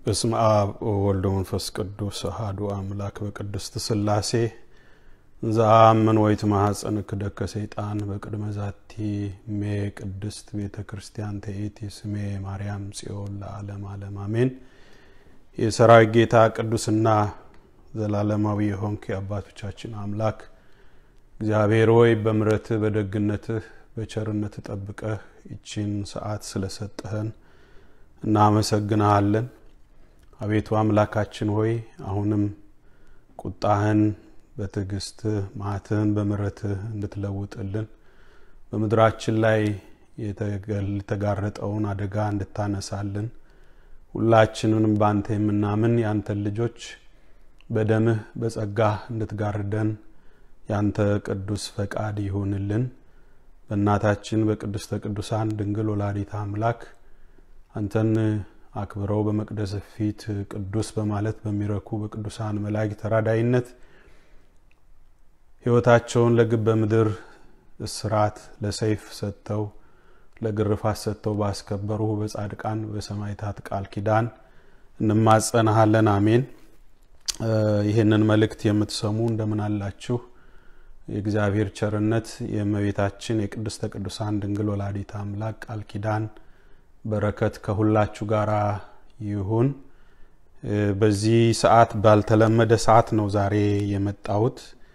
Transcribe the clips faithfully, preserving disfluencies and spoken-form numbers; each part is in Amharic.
በስመ አብ ወወልድ ወመንፈስ ቅዱስ አሐዱ አምላክ በቅድስት ሥላሴ ዘአምን ወይት ማሐፀን ክደከ ሰይጣን በቅድመ ዛቲ ሜ ቅድስት ቤተ ክርስቲያን ተኢቲ ስሜ ማርያም ጽዮን ለዓለም ዓለም አሜን። የሰራዊት ጌታ ቅዱስና ዘላለማዊ የሆንክ የአባቶቻችን አምላክ እግዚአብሔር ሆይ በምሕረት በደግነት በቸርነት ተጠብቀህ እቺን ሰዓት ስለሰጠህን እናመሰግናለን። አቤቱ አምላካችን ሆይ አሁንም ቁጣህን በትዕግስት ማዕትህን በምሕረት እንድትለውጥልን በመድራችን ላይ የተጋረጠውን አደጋ እንድታነሳልን ሁላችንንም ባንተ የምናምን ያንተ ልጆች በደምህ በጸጋህ እንድትጋርደን ያንተ ቅዱስ ፈቃድ ይሁንልን። በእናታችን በቅድስተ ቅዱሳን ድንግል ወላዲተ አምላክ አንተን አክብረው በመቅደስ ፊት ቅዱስ በማለት በሚረኩ በቅዱሳን መላእክት ተራዳይነት ሕይወታቸውን ለግበ ምድር እስራት ለሰይፍ ሰጥተው ለግርፋት ሰጥተው ባስከበሩ በጻድቃን በሰማዕታት ቃል ኪዳን እንማጸናሃለን አሜን። ይሄንን መልእክት የምትሰሙ እንደምን አላችሁ? የእግዚአብሔር ቸርነት የእመቤታችን የቅድስተ ቅዱሳን ድንግል ወላዲተ አምላክ ቃል ኪዳን በረከት ከሁላችሁ ጋር ይሁን። በዚህ ሰዓት ባልተለመደ ሰዓት ነው ዛሬ የመጣሁት።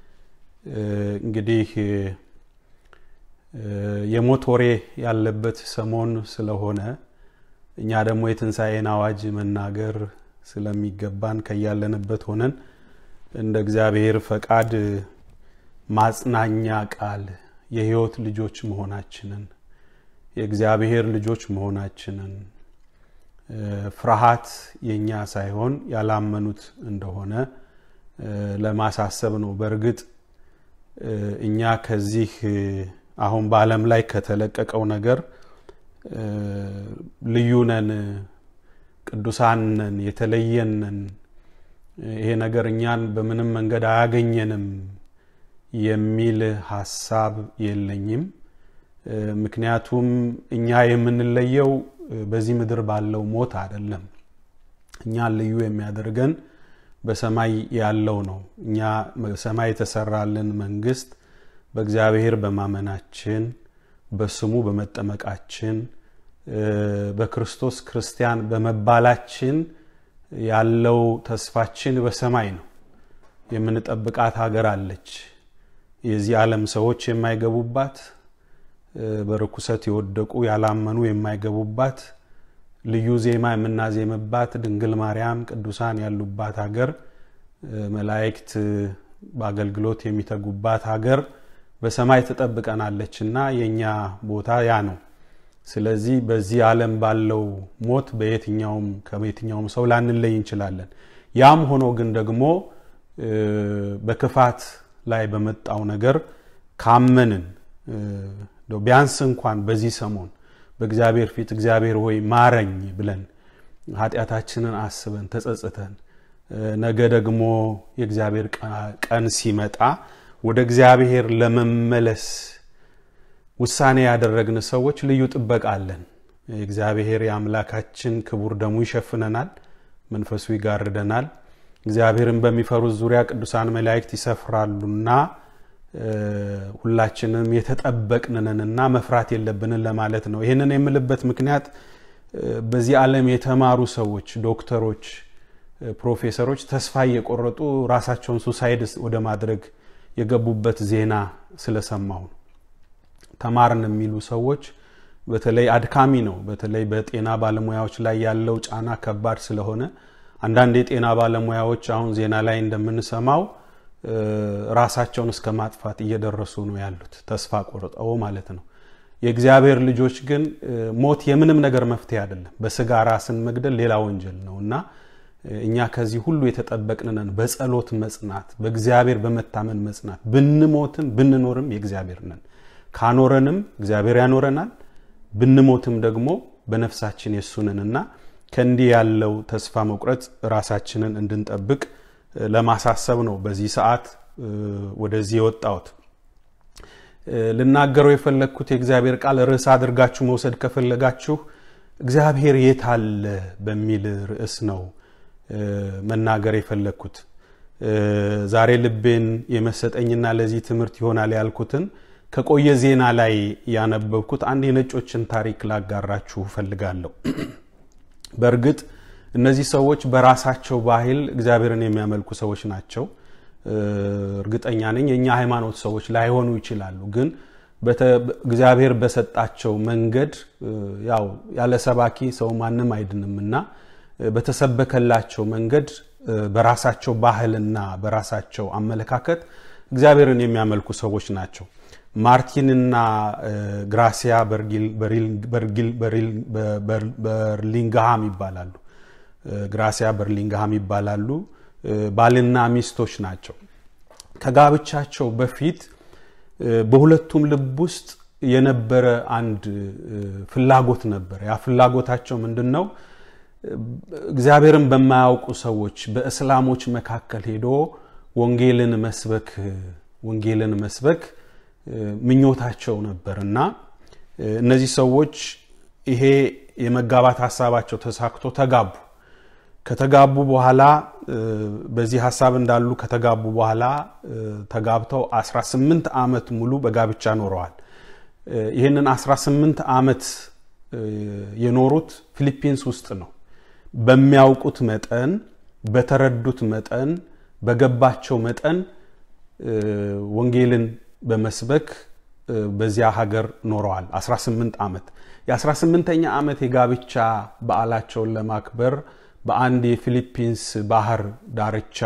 እንግዲህ የሞት ወሬ ያለበት ሰሞን ስለሆነ እኛ ደግሞ የትንሣኤን አዋጅ መናገር ስለሚገባን ከያለንበት ሆነን እንደ እግዚአብሔር ፈቃድ ማጽናኛ ቃል የሕይወት ልጆች መሆናችንን የእግዚአብሔር ልጆች መሆናችንን ፍርሃት የኛ ሳይሆን ያላመኑት እንደሆነ ለማሳሰብ ነው። በርግጥ እኛ ከዚህ አሁን በዓለም ላይ ከተለቀቀው ነገር ልዩ ነን፣ ቅዱሳን ነን፣ የተለየን ነን፣ ይሄ ነገር እኛን በምንም መንገድ አያገኘንም የሚል ሐሳብ የለኝም። ምክንያቱም እኛ የምንለየው በዚህ ምድር ባለው ሞት አይደለም። እኛ ልዩ የሚያደርገን በሰማይ ያለው ነው። እኛ በሰማይ የተሰራልን መንግስት በእግዚአብሔር በማመናችን በስሙ በመጠመቃችን በክርስቶስ ክርስቲያን በመባላችን ያለው ተስፋችን በሰማይ ነው። የምንጠብቃት ሀገር አለች። የዚህ ዓለም ሰዎች የማይገቡባት በርኩሰት የወደቁ ያላመኑ የማይገቡባት ልዩ ዜማ የምናዜምባት ድንግል ማርያም ቅዱሳን ያሉባት ሀገር መላእክት በአገልግሎት የሚተጉባት ሀገር በሰማይ ተጠብቀናለችና የኛ ቦታ ያ ነው። ስለዚህ በዚህ ዓለም ባለው ሞት በየትኛውም ከየትኛውም ሰው ላንለይ እንችላለን። ያም ሆኖ ግን ደግሞ በክፋት ላይ በመጣው ነገር ካመንን ዶ ቢያንስ እንኳን በዚህ ሰሞን በእግዚአብሔር ፊት እግዚአብሔር ሆይ ማረኝ ብለን ኃጢያታችንን አስበን ተጸጽተን ነገ ደግሞ የእግዚአብሔር ቀን ሲመጣ ወደ እግዚአብሔር ለመመለስ ውሳኔ ያደረግን ሰዎች ልዩ ጥበቃ አለን። እግዚአብሔር የአምላካችን ክቡር ደሙ ይሸፍነናል፣ መንፈሱ ይጋርደናል። እግዚአብሔርን በሚፈሩት ዙሪያ ቅዱሳን መላእክት ይሰፍራሉና ሁላችንም የተጠበቅነንና መፍራት የለብንን ለማለት ነው። ይሄንን የምልበት ምክንያት በዚህ ዓለም የተማሩ ሰዎች ዶክተሮች፣ ፕሮፌሰሮች ተስፋ እየቆረጡ ራሳቸውን ሱሳይድ ወደ ማድረግ የገቡበት ዜና ስለሰማሁ ነው። ተማርን የሚሉ ሰዎች በተለይ አድካሚ ነው። በተለይ በጤና ባለሙያዎች ላይ ያለው ጫና ከባድ ስለሆነ አንዳንድ የጤና ባለሙያዎች አሁን ዜና ላይ እንደምንሰማው ራሳቸውን እስከማጥፋት እየደረሱ ነው ያሉት፣ ተስፋ ቆርጠው ማለት ነው። የእግዚአብሔር ልጆች ግን ሞት የምንም ነገር መፍትሄ አይደለም። በስጋ ራስን መግደል ሌላ ወንጀል ነውና እኛ ከዚህ ሁሉ የተጠበቅነን በጸሎት መጽናት፣ በእግዚአብሔር በመታመን መጽናት፣ ብንሞትም ብንኖርም የእግዚአብሔር ነን። ካኖረንም እግዚአብሔር ያኖረናል፣ ብንሞትም ደግሞ በነፍሳችን የሱነንና ከእንዲህ ያለው ተስፋ መቁረጥ ራሳችንን እንድንጠብቅ ለማሳሰብ ነው በዚህ ሰዓት ወደዚህ የወጣሁት። ልናገረው የፈለኩት የእግዚአብሔር ቃል ርዕስ አድርጋችሁ መውሰድ ከፈለጋችሁ እግዚአብሔር የት አለ በሚል ርዕስ ነው መናገር የፈለኩት ዛሬ ልቤን የመሰጠኝና ለዚህ ትምህርት ይሆናል ያልኩትን ከቆየ ዜና ላይ ያነበብኩት አንድ የነጮችን ታሪክ ላጋራችሁ ፈልጋለሁ በርግጥ እነዚህ ሰዎች በራሳቸው ባህል እግዚአብሔርን የሚያመልኩ ሰዎች ናቸው እርግጠኛ ነኝ የኛ ሃይማኖት ሰዎች ላይሆኑ ይችላሉ ግን እግዚአብሔር በሰጣቸው መንገድ ያው ያለ ሰባኪ ሰው ማንንም አይድንምና በተሰበከላቸው መንገድ በራሳቸው ባህልና በራሳቸው አመለካከት እግዚአብሔርን የሚያመልኩ ሰዎች ናቸው ማርቲንና ግራሲያ በርጊል በርጊል በርጊል በርሊንግሃም ይባላሉ ግራሲያ በርሊንግሃም ይባላሉ ባልና ሚስቶች ናቸው ከጋብቻቸው በፊት በሁለቱም ልብ ውስጥ የነበረ አንድ ፍላጎት ነበር ያ ፍላጎታቸው ምንድነው እግዚአብሔርን በማያውቁ ሰዎች በእስላሞች መካከል ሄዶ ወንጌልን መስበክ ወንጌልን መስበክ ምኞታቸው ነበርና እነዚህ ሰዎች ይሄ የመጋባት ሐሳባቸው ተሳክቶ ተጋቡ ከተጋቡ በኋላ በዚህ ሐሳብ እንዳሉ ከተጋቡ በኋላ ተጋብተው አስራ ስምንት አመት ሙሉ በጋብቻ ኖረዋል ይሄንን አስራ ስምንት አመት የኖሩት ፊሊፒንስ ውስጥ ነው በሚያውቁት መጠን በተረዱት መጠን በገባቸው መጠን ወንጌልን በመስበክ በዚያ ሀገር ኖረዋል አስራ ስምንት አመት የ18ኛ አመት የጋብቻ በዓላቸውን ለማክበር በአንድ የፊሊፒንስ ባህር ዳርቻ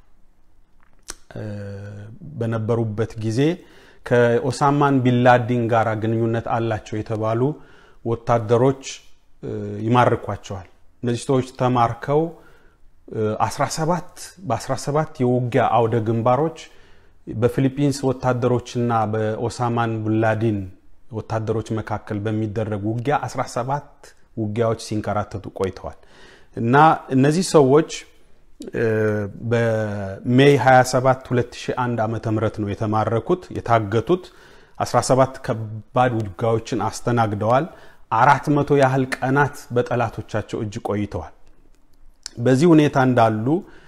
በነበሩበት ጊዜ ከኦሳማን ቢንላዲን ጋር ግንኙነት አላቸው የተባሉ ወታደሮች ይማርኳቸዋል እነዚህ ሰዎች ተማርከው አስራ ሰባት በ17 የውጊያ አውደ ግንባሮች በፊሊፒንስ ወታደሮችና በኦሳማን ቢንላዲን ወታደሮች መካከል በሚደረግ ውጊያ አስራ ሰባት ውጊያዎች ሲንከራተቱ ቆይተዋል እና እነዚህ ሰዎች በሜይ ሃያ ሰባት ሁለት ሺህ አንድ ዓመተ ምህረት ነው የተማረኩት የታገቱት አስራ ሰባት ከባድ ውጊያዎችን አስተናግደዋል አራት መቶ ያህል ቀናት በጠላቶቻቸው እጅ ቆይተዋል በዚህ ሁኔታ እንዳሉ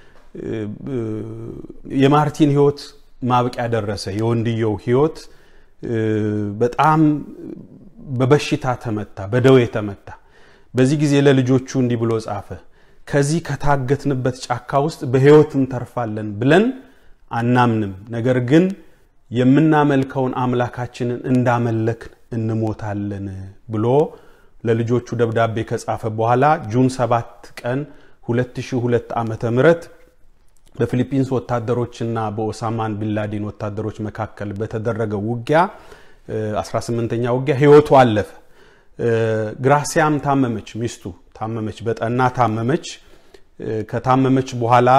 የማርቲን ህይወት ማብቂያ ደረሰ የወንድየው ህይወት በጣም በበሽታ ተመታ በደዌ ተመታ በዚህ ጊዜ ለልጆቹ እንዲህ ብሎ ጻፈ ከዚህ ከታገትንበት ጫካ ውስጥ በህይወት እንተርፋለን ብለን አናምንም ነገር ግን የምናመልከውን አምላካችንን እንዳመለክን እንሞታለን ብሎ ለልጆቹ ደብዳቤ ከጻፈ በኋላ ጁን ሰባት ቀን ሁለት ሺህ ሁለት ዓመተ ምህረት በፊሊፒንስ ወታደሮችና በኦሳማን ቢንላዲን ወታደሮች መካከል በተደረገው ውጊያ አስራ ስምንተኛ ውጊያ ህይወቱ አለፈ ግራሲያም ታመመች ሚስቱ ታመመች በጠና ታመመች ከታመመች በኋላ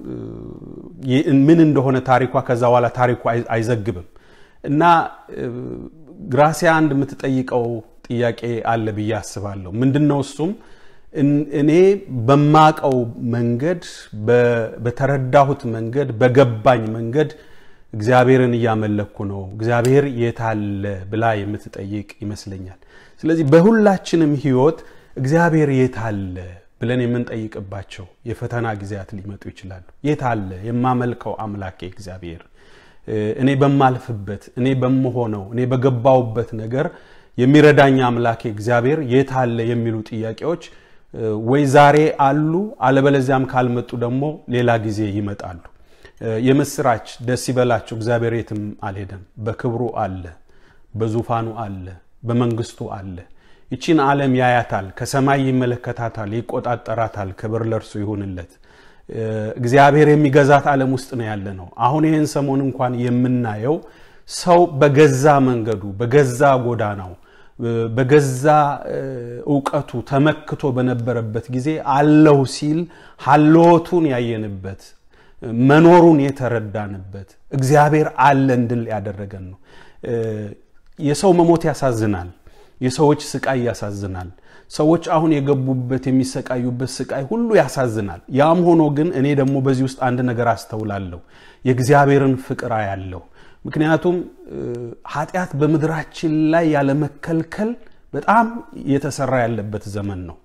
ምን እንደሆነ ታሪኳ ከዛ በኋላ ታሪኩ አይዘግብም እና ግራሲያ አንድ የምትጠይቀው ጥያቄ አለ ብዬ አስባለሁ ምንድነው እሱም እኔ በማቀው መንገድ በተረዳሁት መንገድ በገባኝ መንገድ እግዚአብሔርን ያመለኩ ነው እግዚአብሔር የታለ ብላ የምትጠይቅ ይመስለኛል ስለዚህ በሁላችንም ህይወት እግዚአብሔር የታለ ብለን የምንጠይቅባቸው የፈተና ጊዜያት ሊመጡ ይችላሉ የታለ የማመልከው አምላኬ እግዚአብሔር እኔ በማልፍበት እኔ በመሆነው እኔ በገባውበት ነገር የሚረዳኝ አምላኬ እግዚአብሔር የታለ የሚሉ ጥያቄዎች ወይ ዛሬ አሉ አለበለዚያም ካልመጡ ደግሞ ሌላ ጊዜ ይመጣሉ የምስራች ደስ ይበላችሁ እግዚአብሔር የትም አልሄደም በክብሩ አለ በዙፋኑ አለ በመንግስቱ አለ ይቺን ዓለም ያያታል ከሰማይ ይመለከታታል ይቆጣጣራታል ክብር ለርሱ ይሁንለት እግዚአብሔር የሚገዛት ዓለም ውስጥ ነው ያለነው አሁን ይሄን ሰሞን እንኳን የምናየው ሰው በገዛ መንገዱ በገዛ ጎዳናው በገዛ ዕውቀቱ ተመክቶ በነበረበት ጊዜ አለው ሲል ሐሎቱን ያየንበት መኖሩን የተረዳንበት እግዚአብሔር አለ እንድል ያደረገን ነው የሰው መሞት ያሳዝናል የሰዎች ስቃይ ያሳዝናል ሰዎች አሁን የገቡበት የሚሰቃዩበት ስቃይ ሁሉ ያሳዝናል ያም ሆኖ ግን እኔ ደግሞ በዚህ ውስጥ አንድ ነገር አስተውላለሁ የእግዚአብሔርን ፍቅር ያለው ምክንያቱም ኃጢያት በመድራችን ላይ ያለ መከልከል በጣም የተሰራ ያለበት ዘመን ነው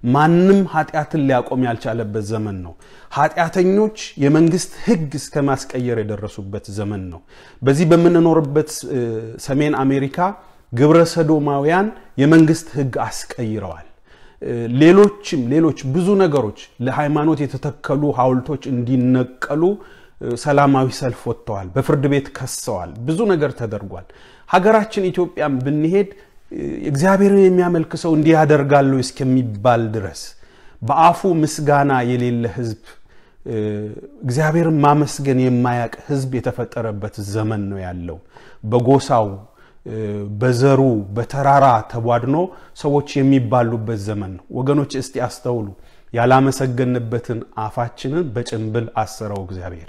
ማንንም ኃጢአትን ሊያቆም ያልቻለበት ዘመን ነው። ኃጢአተኞች የመንግስት ህግ እስከ ማስቀየር የደረሱበት ዘመን ነው። በዚህ በመነኖርበት ሰሜን አሜሪካ ግብረ ሰዶማውያን የመንግስት ህግ አስቀይረዋል። ሌሎችም ሌሎች ብዙ ነገሮች ለሃይማኖት የተተከሉ ሐውልቶች እንዲነቀሉ ሰላማዊ ሰልፍ ወጥተዋል። በፍርድ ቤት ከሰዋል። ብዙ ነገር ተደርጓል። ሀገራችን ኢትዮጵያም ብንሄድ እግዚአብሔርን የሚያመልክ ሰው እንዲያደርጋሉ እስከሚባል ድረስ በአፉ ምስጋና የሌለ ህዝብ እግዚአብሔርን ማመስገን የማያቅ ህዝብ የተፈጠረበት ዘመን ነው ያለው። በጎሳው በዘሩ በተራራ ተቧድኖ ሰዎች የሚባሉበት ዘመን ነው። ወገኖች እስቲ አስተውሉ። ያላመሰገንበትን አፋችንን በጭንብል አሰረው እግዚአብሔር።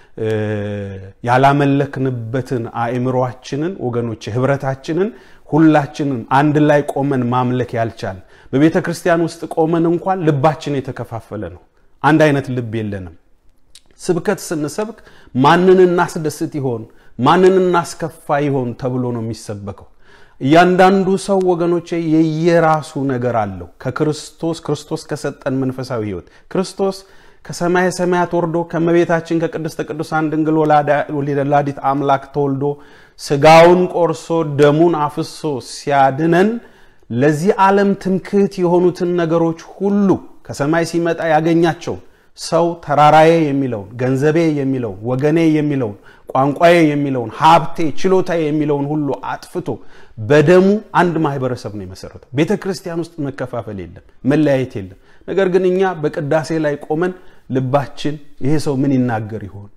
ያላመለክንበትን አእምሮአችንን ወገኖች ህብረታችንን ሁላችንም አንድ ላይ ቆመን ማምለክ ያልቻል በቤተ ክርስቲያን ውስጥ ቆመን እንኳን ልባችን የተከፋፈለ ነው። አንድ አይነት ልብ የለንም። ስብከት ስንሰብክ ማንንን እናስደስት ይሆን ማንንን እናስከፋ ይሆን ተብሎ ነው የሚሰበከው። እያንዳንዱ ሰው ወገኖቼ የየራሱ ነገር አለው ከክርስቶስ ክርስቶስ ከሰጠን መንፈሳዊ ህይወት ክርስቶስ ከሰማይ ሰማያት ወርዶ ከመቤታችን ከቅድስት ቅዱሳን ድንግል ወላዲት አምላክ ተወልዶ ስጋውን ቆርሶ ደሙን አፍሶ ሲያድነን ለዚህ ዓለም ትምክህት የሆኑትን ነገሮች ሁሉ ከሰማይ ሲመጣ ያገኛቸው ሰው ተራራዬ የሚለው ገንዘቤ የሚለው ወገኔ የሚለው ቋንቋዬ የሚለው ሀብቴ ችሎታዬ የሚለው ሁሉ አጥፍቶ በደሙ አንድ ማህበረሰብ ነው የመሰረተው። ቤተክርስቲያን ውስጥ መከፋፈል የለም መለያየት የለም። ነገር ግን እኛ በቅዳሴ ላይ ቆመን ልባችን ይሄ ሰው ምን ይናገር ይሆን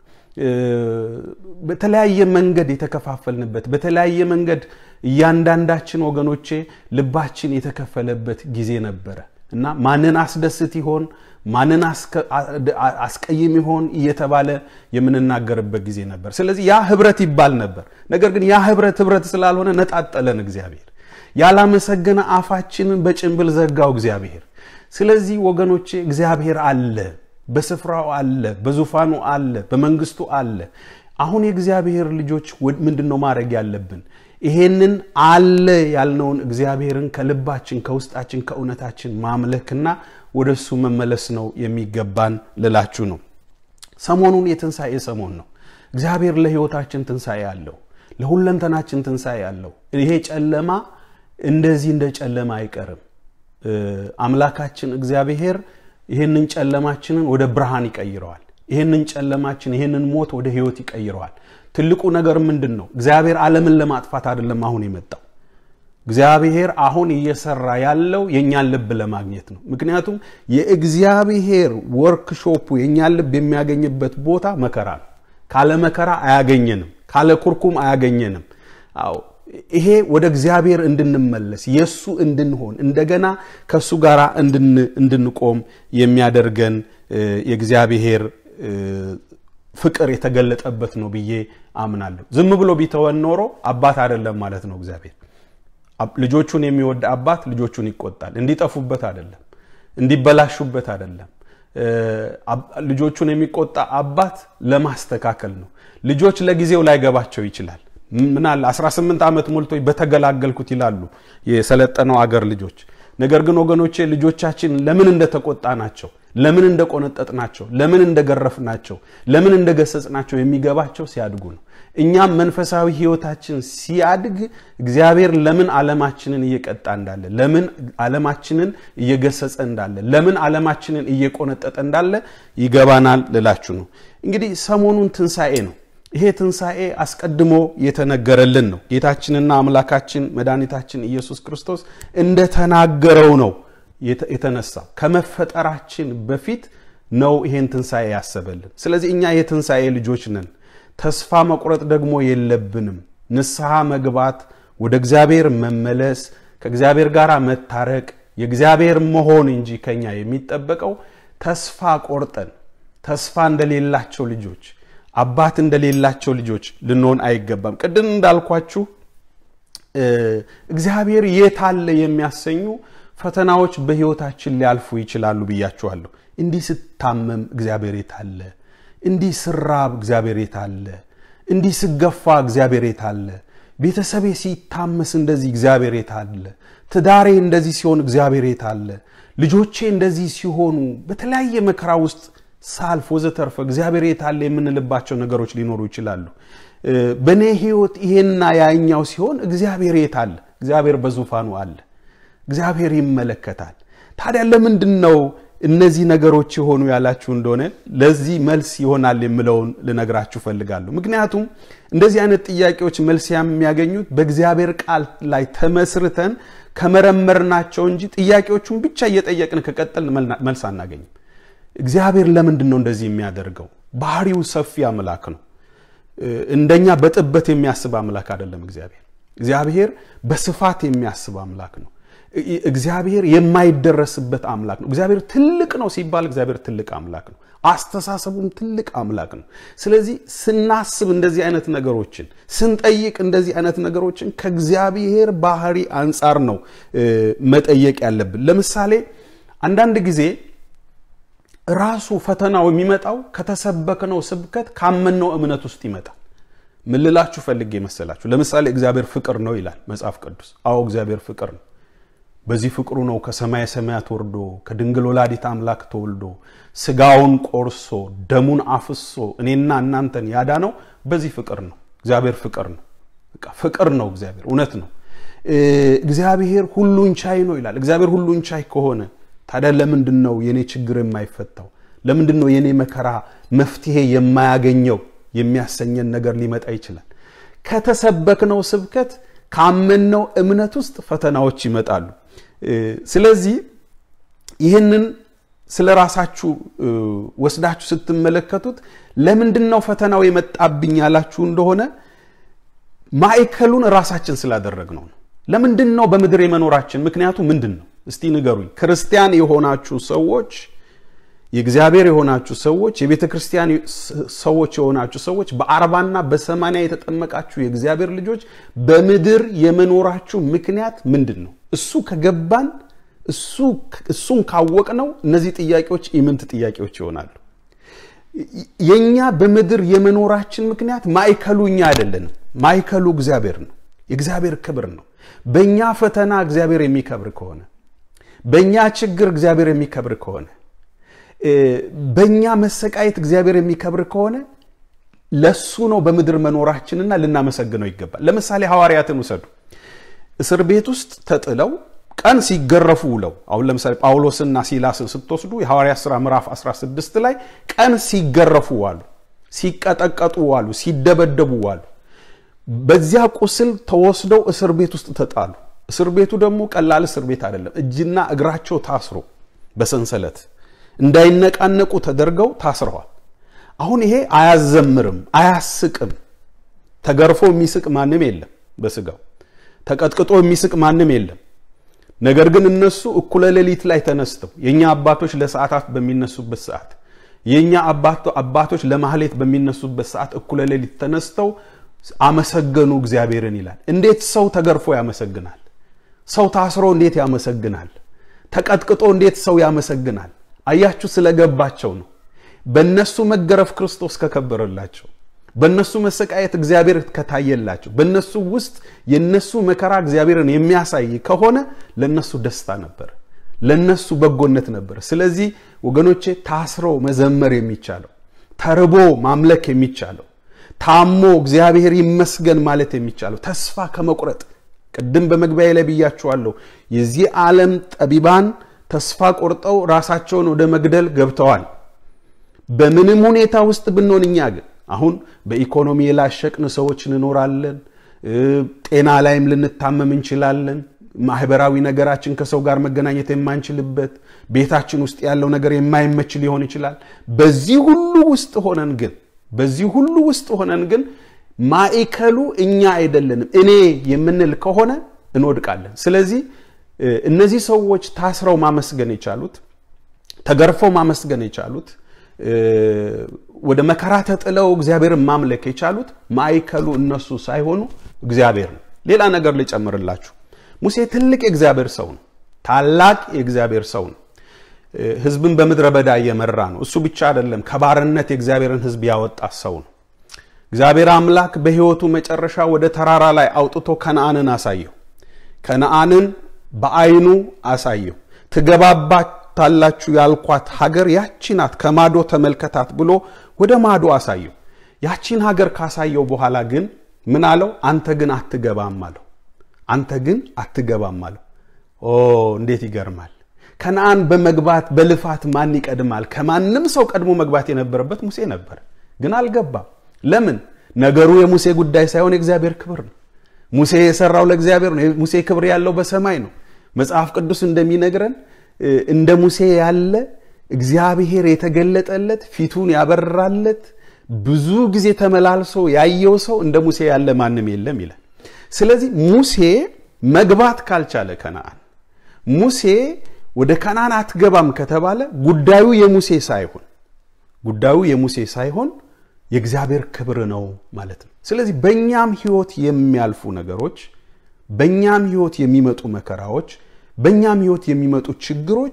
በተለያየ መንገድ የተከፋፈልንበት በተለያየ መንገድ እያንዳንዳችን ወገኖቼ ልባችን የተከፈለበት ጊዜ ነበር እና ማንን አስደስት ይሆን ማንን አስቀይም ይሆን እየተባለ የምንናገርበት ጊዜ ነበር። ስለዚህ ያ ህብረት ይባል ነበር። ነገር ግን ያ ህብረት ህብረት ስላልሆነ ነጣጠለን እግዚአብሔር። ያላመሰገነ አፋችንን በጭንብል ዘጋው እግዚአብሔር። ስለዚህ ወገኖቼ እግዚአብሔር አለ በስፍራው አለ በዙፋኑ አለ በመንግስቱ አለ። አሁን የእግዚአብሔር ልጆች ምንድነው ማድረግ ያለብን? ይሄንን አለ ያልነውን እግዚአብሔርን ከልባችን ከውስጣችን ከእውነታችን ማምለክና ወደሱ መመለስ ነው የሚገባን ልላችሁ ነው። ሰሞኑን የትንሳኤ ሰሞን ነው። እግዚአብሔር ለህይወታችን ትንሳኤ አለው ለሁለንተናችን ትንሳኤ አለው። ይሄ ጨለማ እንደዚህ እንደ ጨለማ አይቀርም። አምላካችን እግዚአብሔር ይሄንን ጨለማችንን ወደ ብርሃን ይቀይረዋል። ይሄንን ጨለማችን ይሄንን ሞት ወደ ህይወት ይቀይረዋል። ትልቁ ነገር ምንድነው? እግዚአብሔር ዓለምን ለማጥፋት አይደለም አሁን የመጣው። እግዚአብሔር አሁን እየሰራ ያለው የኛን ልብ ለማግኘት ነው። ምክንያቱም የእግዚአብሔር ወርክሾፑ የኛን ልብ የሚያገኝበት ቦታ መከራ ነው። ካለ መከራ አያገኘንም፣ ካለ ኩርኩም አያገኘንም። አዎ ይሄ ወደ እግዚአብሔር እንድንመለስ የሱ እንድንሆን እንደገና ከሱ ጋራ እንድንቆም የሚያደርገን የእግዚአብሔር ፍቅር የተገለጠበት ነው ብዬ አምናለሁ። ዝም ብሎ ቢተወን ኖሮ አባት አይደለም ማለት ነው እግዚአብሔር። ልጆቹን የሚወድ አባት ልጆቹን ይቆጣል። እንዲጠፉበት አይደለም እንዲበላሹበት አይደለም። ልጆቹን የሚቆጣ አባት ለማስተካከል ነው። ልጆች ለጊዜው ላይ ገባቸው ይችላል። ምናል አስራ ስምንት ዓመት ሞልቶ በተገላገልኩት ይላሉ የሰለጠነው አገር ልጆች። ነገር ግን ወገኖቼ ልጆቻችን ለምን እንደተቆጣናቸው ለምን እንደቆነጠጥናቸው ለምን እንደገረፍናቸው ለምን እንደገሰጽናቸው የሚገባቸው ሲያድጉ ነው። እኛም መንፈሳዊ ህይወታችን ሲያድግ እግዚአብሔር ለምን ዓለማችንን እየቀጣ እንዳለ ለምን ዓለማችንን እየገሰጸ እንዳለ ለምን ዓለማችንን እየቆነጠጠ እንዳለ ይገባናል ልላችሁ ነው። እንግዲህ ሰሞኑን ትንሳኤ ነው። ይሄ ትንሳኤ አስቀድሞ የተነገረልን ነው። ጌታችንና አምላካችን መድኃኒታችን ኢየሱስ ክርስቶስ እንደተናገረው ነው የተነሳው። ከመፈጠራችን በፊት ነው ይሄን ትንሳኤ ያሰበልን። ስለዚህ እኛ የትንሳኤ ልጆች ነን። ተስፋ መቁረጥ ደግሞ የለብንም። ንስሐ መግባት ወደ እግዚአብሔር መመለስ ከእግዚአብሔር ጋር መታረቅ የእግዚአብሔር መሆን እንጂ ከኛ የሚጠበቀው ተስፋ ቆርጠን ተስፋ እንደሌላቸው ልጆች አባት እንደሌላቸው ልጆች ልንሆን አይገባም። ቅድም እንዳልኳችሁ እግዚአብሔር የታለ የሚያሰኙ ፈተናዎች በህይወታችን ሊያልፉ ይችላሉ ብያችኋለሁ። እንዲህ ስታመም እግዚአብሔር የታለ እንዲህ ስራብ እግዚአብሔር የታለ እንዲህ ስገፋ እግዚአብሔር የታለ ቤተሰቤ ሲታመስ እንደዚህ እግዚአብሔር የታለ ትዳሬ እንደዚህ ሲሆን እግዚአብሔር የታለ ልጆቼ እንደዚህ ሲሆኑ በተለያየ መከራ ውስጥ ሳልፍ ወዘተርፈ እግዚአብሔር የታለ የምንልባቸው ነገሮች ሊኖሩ ይችላሉ በኔ ህይወት ይሄና ያኛው ሲሆን እግዚአብሔር የታለ እግዚአብሔር በዙፋኑ አለ እግዚአብሔር ይመለከታል ታዲያ ለምንድነው እነዚህ ነገሮች ሆኑ ያላችሁ እንደሆነ ለዚህ መልስ ይሆናል የምለውን ልነግራችሁ ፈልጋለሁ ምክንያቱም እንደዚህ አይነት ጥያቄዎች መልስ የሚያገኙት በእግዚአብሔር ቃል ላይ ተመስርተን ከመረመርናቸው እንጂ ጥያቄዎቹን ብቻ እየጠየቅን ከቀጠልን መልስ አናገኝም እግዚአብሔር ለምንድነው እንደዚህ የሚያደርገው ባህሪው ሰፊ አምላክ ነው እንደኛ በጥበት የሚያስብ አምላክ አይደለም እግዚአብሔር እግዚአብሔር በስፋት የሚያስብ አምላክ ነው እግዚአብሔር የማይደረስበት አምላክ ነው እግዚአብሔር ትልቅ ነው ሲባል እግዚአብሔር ትልቅ አምላክ ነው አስተሳሰቡም ትልቅ አምላክ ነው ስለዚህ ስናስብ እንደዚህ አይነት ነገሮችን ስንጠይቅ እንደዚህ አይነት ነገሮችን ከእግዚአብሔር ባህሪ አንፃር ነው መጠየቅ ያለብን ለምሳሌ አንዳንድ ጊዜ ራሱ ፈተናው የሚመጣው ከተሰበከነው ስብከት ካመነው እምነት ውስጥ ይመጣል ምን ልላችሁ ፈልጌ መሰላችሁ ለምሳሌ እግዚአብሔር ፍቅር ነው ይላል መጽሐፍ ቅዱስ አዎ እግዚአብሔር ፍቅር ነው በዚህ ፍቅሩ ነው ከሰማይ ሰማያት ወርዶ ከድንግል ወላዲት አምላክ ተወልዶ ስጋውን ቆርሶ ደሙን አፍሶ እኔና እናንተን ያዳነው በዚህ ፍቅር ነው እግዚአብሔር ፍቅር ነው በቃ ፍቅር ነው እግዚአብሔር እውነት ነው እግዚአብሔር ሁሉን ቻይ ነው ይላል እግዚአብሔር ሁሉን ቻይ ከሆነ ታዲያ ለምንድነው የኔ ችግር የማይፈታው ለምንድነው የኔ መከራ መፍትሄ የማያገኘው የሚያሰኘን ነገር ሊመጣ ይችላል ከተሰበከነው ስብከት ካመነው እምነት ውስጥ ፈተናዎች ይመጣሉ ስለዚህ ይሄንን ስለራሳችሁ ወስዳችሁ ስትመለከቱት ለምንድነው ፈተናው የመጣብኝ ያላችሁ እንደሆነ ማይከሉን ራሳችን ስላደረግነው ነው ለምንድነው በመድር የመኖራችን ምክንያቱ ምንድነው እስቲ ንገሩኝ ክርስቲያን የሆናችሁ ሰዎች የእግዚአብሔር የሆናችሁ ሰዎች የቤተክርስቲያን ሰዎች የሆናችሁ ሰዎች በአርባና በሰማንያ የተጠመቃችሁ የእግዚአብሔር ልጆች በመድር የመኖራችሁ ምክንያት ምንድነው እሱ ከገባን እሱ እሱን ካወቅነው እነዚህ ጥያቄዎች ኢምንት ጥያቄዎች ይሆናሉ የኛ በመድር የመኖራችን ምክንያት ማይከሉኛ አይደለንም ማይከሉ እግዚአብሔር ነው የእግዚአብሔር ክብር ነው በእኛ ፈተና እግዚአብሔር የሚከብር ከሆነ በእኛ ችግር እግዚአብሔር የሚከብር ከሆነ በእኛ መሰቃየት እግዚአብሔር የሚከብር ከሆነ ለሱ ነው በመድር መኖራችንና ልናመሰግነው ይገባል ለምሳሌ ሐዋርያትን ወሰዱ እስር ቤት ውስጥ ተጥለው ቀን ሲገረፉ ውለው አሁን ለምሳሌ ጳውሎስና ሲላስን ስትወስዱ የሐዋርያት ሥራ ምዕራፍ አስራ ስድስት ላይ ቀን ሲገረፉ ዋሉ ሲቀጠቀጡ ዋሉ ሲደበደቡ ዋሉ በዚያ ቁስል ተወስደው እስር ቤት ውስጥ ተጣሉ እስር ቤቱ ደግሞ ቀላል እስር ቤት አይደለም እጅና እግራቸው ታስሮ በሰንሰለት እንዳይነቃነቁ ተደርገው ታስረዋል አሁን ይሄ አያዘምርም አያስቅም ተገርፎ የሚስቅ ማንንም የለም በስጋው ተቀጥቅጦ የሚስቅ ማንንም የለም ነገር ግን እነሱ እኩለ ሌሊት ላይ ተነስተው የኛ አባቶች ለሰዓታት በሚነሱበት ሰዓት የኛ አባቶ አባቶች ለማህሌት በሚነሱበት ሰዓት እኩለ ሌሊት ተነስተው አመሰገኑ እግዚአብሔርን ይላል እንዴት ሰው ተገርፎ ያመሰግናል ሰው ታስሮ እንዴት ያመሰግናል ተቀጥቅጦ እንዴት ሰው ያመሰግናል አያችሁ ስለገባቸው ነው በእነሱ መገረፍ ክርስቶስ ከከበረላቸው በእነሱ መሰቃየት እግዚአብሔር ከታየላቸው በእነሱ ውስጥ የነሱ መከራ እግዚአብሔርን የሚያሳይ ከሆነ ለነሱ ደስታ ነበር ለነሱ በጎነት ነበር ስለዚህ ወገኖቼ ታስረው መዘመር የሚቻለው ተርቦ ማምለክ የሚቻለው ታሞ እግዚአብሔር ይመስገን ማለት የሚቻለው ተስፋ ከመቁረጥ ቅድም በመግቢያዬ ላይ ብያችኋለሁ የዚህ ዓለም ጠቢባን ተስፋ ቆርጠው ራሳቸውን ወደ መግደል ገብተዋል በምንም ሁኔታ ውስጥ ብንሆንኛ ግን አሁን በኢኮኖሚ የላሸቅን ሰዎች እንኖራለን ጤና ላይም ልንታመም እንችላለን ማህበራዊ ነገራችን ከሰው ጋር መገናኘት የማንችልበት ቤታችን ውስጥ ያለው ነገር የማይመች ሊሆን ይችላል በዚህ ሁሉ ውስጥ ሆነን ግን በዚህ ሁሉ ውስጥ ሆነን ግን ማይከሉ እኛ አይደለንም እኔ የምንል ከሆነ እንወድቃለን ስለዚህ እነዚህ ሰዎች ታስረው ማመስገን የቻሉት ተገርፈው ማመስገን የቻሉት ወደ መከራ ተጥለው እግዚአብሔርን ማምለክ የቻሉት ማይከሉ እነሱ ሳይሆኑ እግዚአብሔር ነው ሌላ ነገር ልጨምርላችሁ ሙሴ ትልቅ የእግዚአብሔር ሰው ነው ታላቅ የእግዚአብሔር ሰው ነው ህዝብን በመድረ በዳ እየመራ ነው እሱ ብቻ አይደለም ከባርነት የእግዚአብሔርን ህዝብ ያወጣ ሰው ነው እግዚአብሔር አምላክ በህይወቱ መጨረሻ ወደ ተራራ ላይ አውጥቶ ከነዓንን አሳየው ከነዓንን በአይኑ አሳየው ትገባባታላችሁ ያልኳት ሀገር ያቺ ናት ከማዶ ተመልከታት ብሎ ወደ ማዶ አሳየው ያቺን ሀገር ካሳየው በኋላ ግን ምን አለው አንተ ግን አትገባም አለው አንተ ግን አትገባም አለው ኦ እንዴት ይገርማል ከነዓን በመግባት በልፋት ማን ይቀድማል ከማንንም ሰው ቀድሞ መግባት የነበረበት ሙሴ ነበር ግን አልገባም ለምን ነገሩ የሙሴ ጉዳይ ሳይሆን የእግዚአብሔር ክብር ነው ሙሴ የሰራው ለእግዚአብሔር ነው ሙሴ ክብር ያለው በሰማይ ነው መጽሐፍ ቅዱስ እንደሚነግረን እንደ ሙሴ ያለ እግዚአብሔር የተገለጠለት ፊቱን ያበራለት ብዙ ጊዜ ተመላልሶ ያየው ሰው እንደ ሙሴ ያለ ማንንም የለም ይላል ስለዚህ ሙሴ መግባት ካልቻለ ከነዓን ሙሴ ወደ ከነዓን አትገባም ከተባለ ጉዳዩ የሙሴ ሳይሆን ጉዳዩ የሙሴ ሳይሆን የእግዚአብሔር ክብር ነው ማለት ነው ስለዚህ በእኛም ህይወት የሚያልፉ ነገሮች በእኛም ህይወት የሚመጡ መከራዎች በእኛም ህይወት የሚመጡ ችግሮች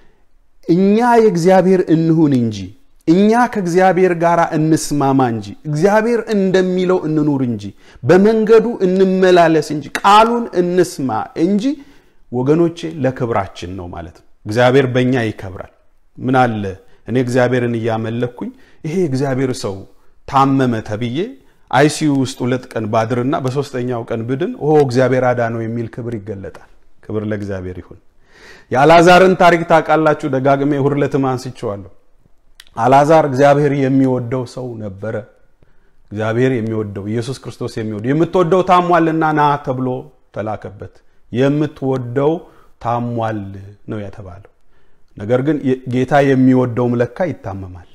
እኛ የእግዚአብሔር እንሁን እንጂ እኛ ከእግዚአብሔር ጋር እንስማማ እንጂ እግዚአብሔር እንደሚለው እንኑር እንጂ በመንገዱ እንመላለስ እንጂ ቃሉን እንስማ እንጂ ወገኖቼ ለክብራችን ነው ማለት ነው እግዚአብሔር በእኛ ይከብራል ምን አለ እኔ እግዚአብሔርን ያመለኩኝ ይሄ እግዚአብሔር ሰው ታመመ ተብዬ አይሲዩ ውስጥ ሁለት ቀን ባድርና በሶስተኛው ቀን ብድን ኦ እግዚአብሔር አዳነው የሚል ክብር ይገለጣል ክብር ለእግዚአብሔር ይሁን ያላዛርን ታሪክ ታውቃላችሁ ደጋግሜ ሁርለትም አንስቼዋለሁ አላዛር እግዚአብሔር የሚወደው ሰው ነበር እግዚአብሔር የሚወደው ኢየሱስ ክርስቶስ የሚወደው የምትወደው ታሟልና ና ተብሎ ተላከበት የምትወደው ታሟል ነው የተባለው ነገር ግን ጌታ የሚወደው መለካ ይታመማል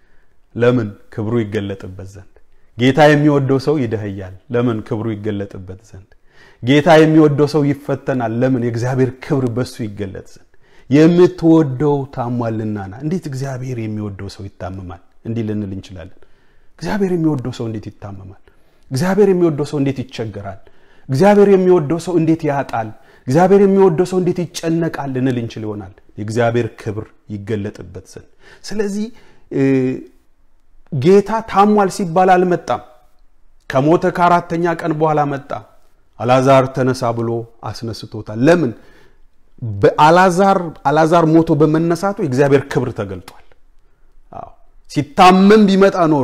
ለምን ክብሩ ይገለጥበት ዘንድ ጌታ የሚወደው ሰው ይደህያል ለምን ክብሩ ይገለጥበት ዘንድ ጌታ የሚወደው ሰው ይፈተናል ለምን የእግዚአብሔር ክብር በሱ ይገለጥ ዘንድ የምትወደው ታሟልና ና እንዴት እግዚአብሔር የሚወደው ሰው ይታመማል እንዲህ ልንል እንችላለን እግዚአብሔር የሚወደው ሰው እንዴት ይታመማል እግዚአብሔር የሚወደው ሰው እንዴት ይቸገራል እግዚአብሔር የሚወደው ሰው እንዴት ያጣል እግዚአብሔር የሚወደው ሰው እንዴት ይጨነቃል ልንል እንችል ይሆናል የእግዚአብሔር ክብር ይገለጥበት ዘንድ ስለዚህ ጌታ ታሟል ሲባል አልመጣም ከሞተ ከአራተኛ ቀን በኋላ መጣ አላዛር ተነሳ ብሎ አስነስቶታል ለምን በአላዛር አላዛር ሞቶ በመነሳቱ የእግዚአብሔር ክብር ተገልጧል አዎ ሲታመም ቢመጣ ኖሮ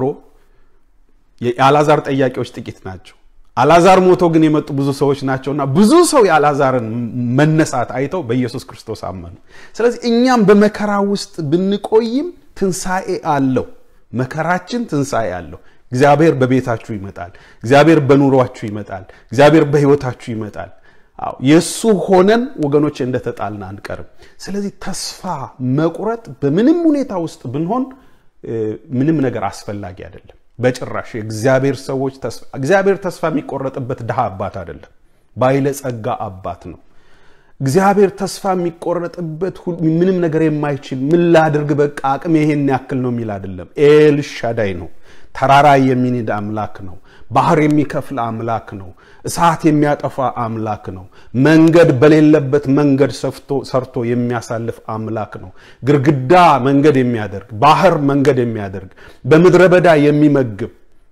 የአላዛር ጠያቂዎች ጥቂት ናቸው አላዛር ሞቶ ግን የመጡ ብዙ ሰዎች ናቸውና ብዙ ሰው የአላዛርን መነሳት አይተው በኢየሱስ ክርስቶስ አመኑ ስለዚህ እኛም በመከራ ውስጥ ብንቆይም ትንሳኤ አለው መከራችን ትንሳኤ አለው እግዚአብሔር በቤታችሁ ይመጣል እግዚአብሔር በኑሯችሁ ይመጣል እግዚአብሔር በህይወታችሁ ይመጣል አው የሱ ሆነን ወገኖች እንደተጣልና አንቀርም ስለዚህ ተስፋ መቁረጥ በምንም ሁኔታ ውስጥ ብንሆን ምንም ነገር አስፈላጊ አይደለም በጭራሽ እግዚአብሔር ሰዎች ተስፋ እግዚአብሔር ተስፋ የሚቆረጥበት ደሃ አባት አይደለም ባይለ ጸጋ አባት ነው እግዚአብሔር ተስፋ የሚቆረጥበት ምንም ነገር የማይችል ምን ላድርግ በቃ አቅም ይሄን ያክል ነው የሚል አይደለም ኤል ሻዳይ ነው ተራራ የሚንድ አምላክ ነው ባህር የሚከፍል አምላክ ነው እሳት የሚያጠፋ አምላክ ነው መንገድ በሌለበት መንገድ ሰፍቶ ሰርቶ የሚያሳልፍ አምላክ ነው ግርግዳ መንገድ የሚያደርግ ባህር መንገድ የሚያደርግ በመድረ በዳ የሚመግብ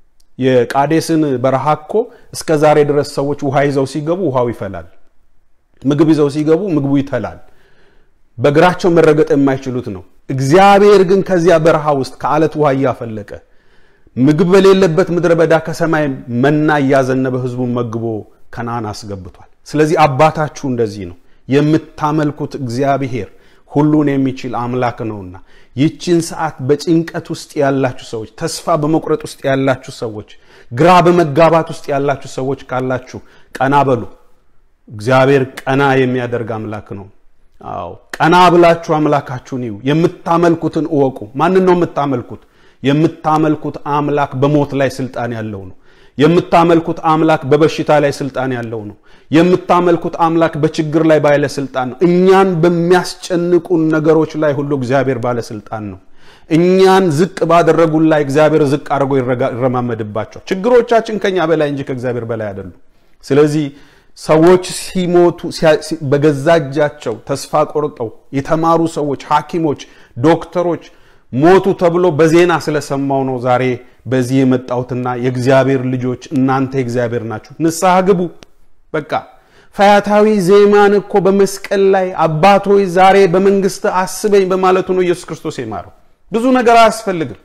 የቃዴስን በረሃኮ እስከ ዛሬ ድረስ ሰዎች ውሃ ይዘው ሲገቡ ውሃው ይፈላል ምግብ ይዘው ሲገቡ ምግቡ ይተላል በግራቸው መረገጥ የማይችሉት ነው እግዚአብሔር ግን ከዚያ በረሃ ውስጥ ከአለት ውሃ ያፈለቀ ምግብ በሌለበት ምድረ በዳ ከሰማይ መና ያዘነበ ህዝቡን መግቦ ከነዓን አስገብቷል ስለዚህ አባታችሁ እንደዚህ ነው የምታመልኩት እግዚአብሔር ሁሉን የሚችል አምላክ ነውና ይህችን ሰዓት በጭንቀት ውስጥ ያላችሁ ሰዎች ተስፋ በመቁረጥ ውስጥ ያላችሁ ሰዎች ግራ በመጋባት ውስጥ ያላችሁ ሰዎች ካላችሁ ቀና በሉ እግዚአብሔር ቀና የሚያደርግ አምላክ ነው አዎ ቀና ብላችሁ አምላካችሁን ይዩ የምታመልኩትን እወቁ ማን ነው የምታመልኩት የምታመልኩት አምላክ በሞት ላይ ስልጣን ያለው ነው የምታመልኩት አምላክ በበሽታ ላይ ስልጣን ያለው ነው የምታመልኩት አምላክ በችግር ላይ ባለ ስልጣን ነው እኛን በሚያስጨንቁ ነገሮች ላይ ሁሉ እግዚአብሔር ባለ ስልጣን ነው እኛን ዝቅ ባደረጉ ላይ እግዚአብሔር ዝቅ አድርጎ ይረማመድባቸው ችግሮቻችን ከኛ በላይ እንጂ ከእግዚአብሔር በላይ አይደሉም ስለዚህ ሰዎች ሲሞቱ በገዛጃቸው ተስፋ ቆርጠው የተማሩ ሰዎች ሐኪሞች ዶክተሮች ሞቱ ተብሎ በዜና ስለሰማው ነው ዛሬ በዚህ የመጣውትና የእግዚአብሔር ልጆች እናንተ እግዚአብሔር ናችሁ ንስሐ ግቡ በቃ ፈያታዊ ዜማን እኮ በመስቀል ላይ አባት ሆይ ዛሬ በመንግስት አስበኝ በማለቱ ነው ኢየሱስ ክርስቶስ የማረው። ብዙ ነገር አያስፈልግም።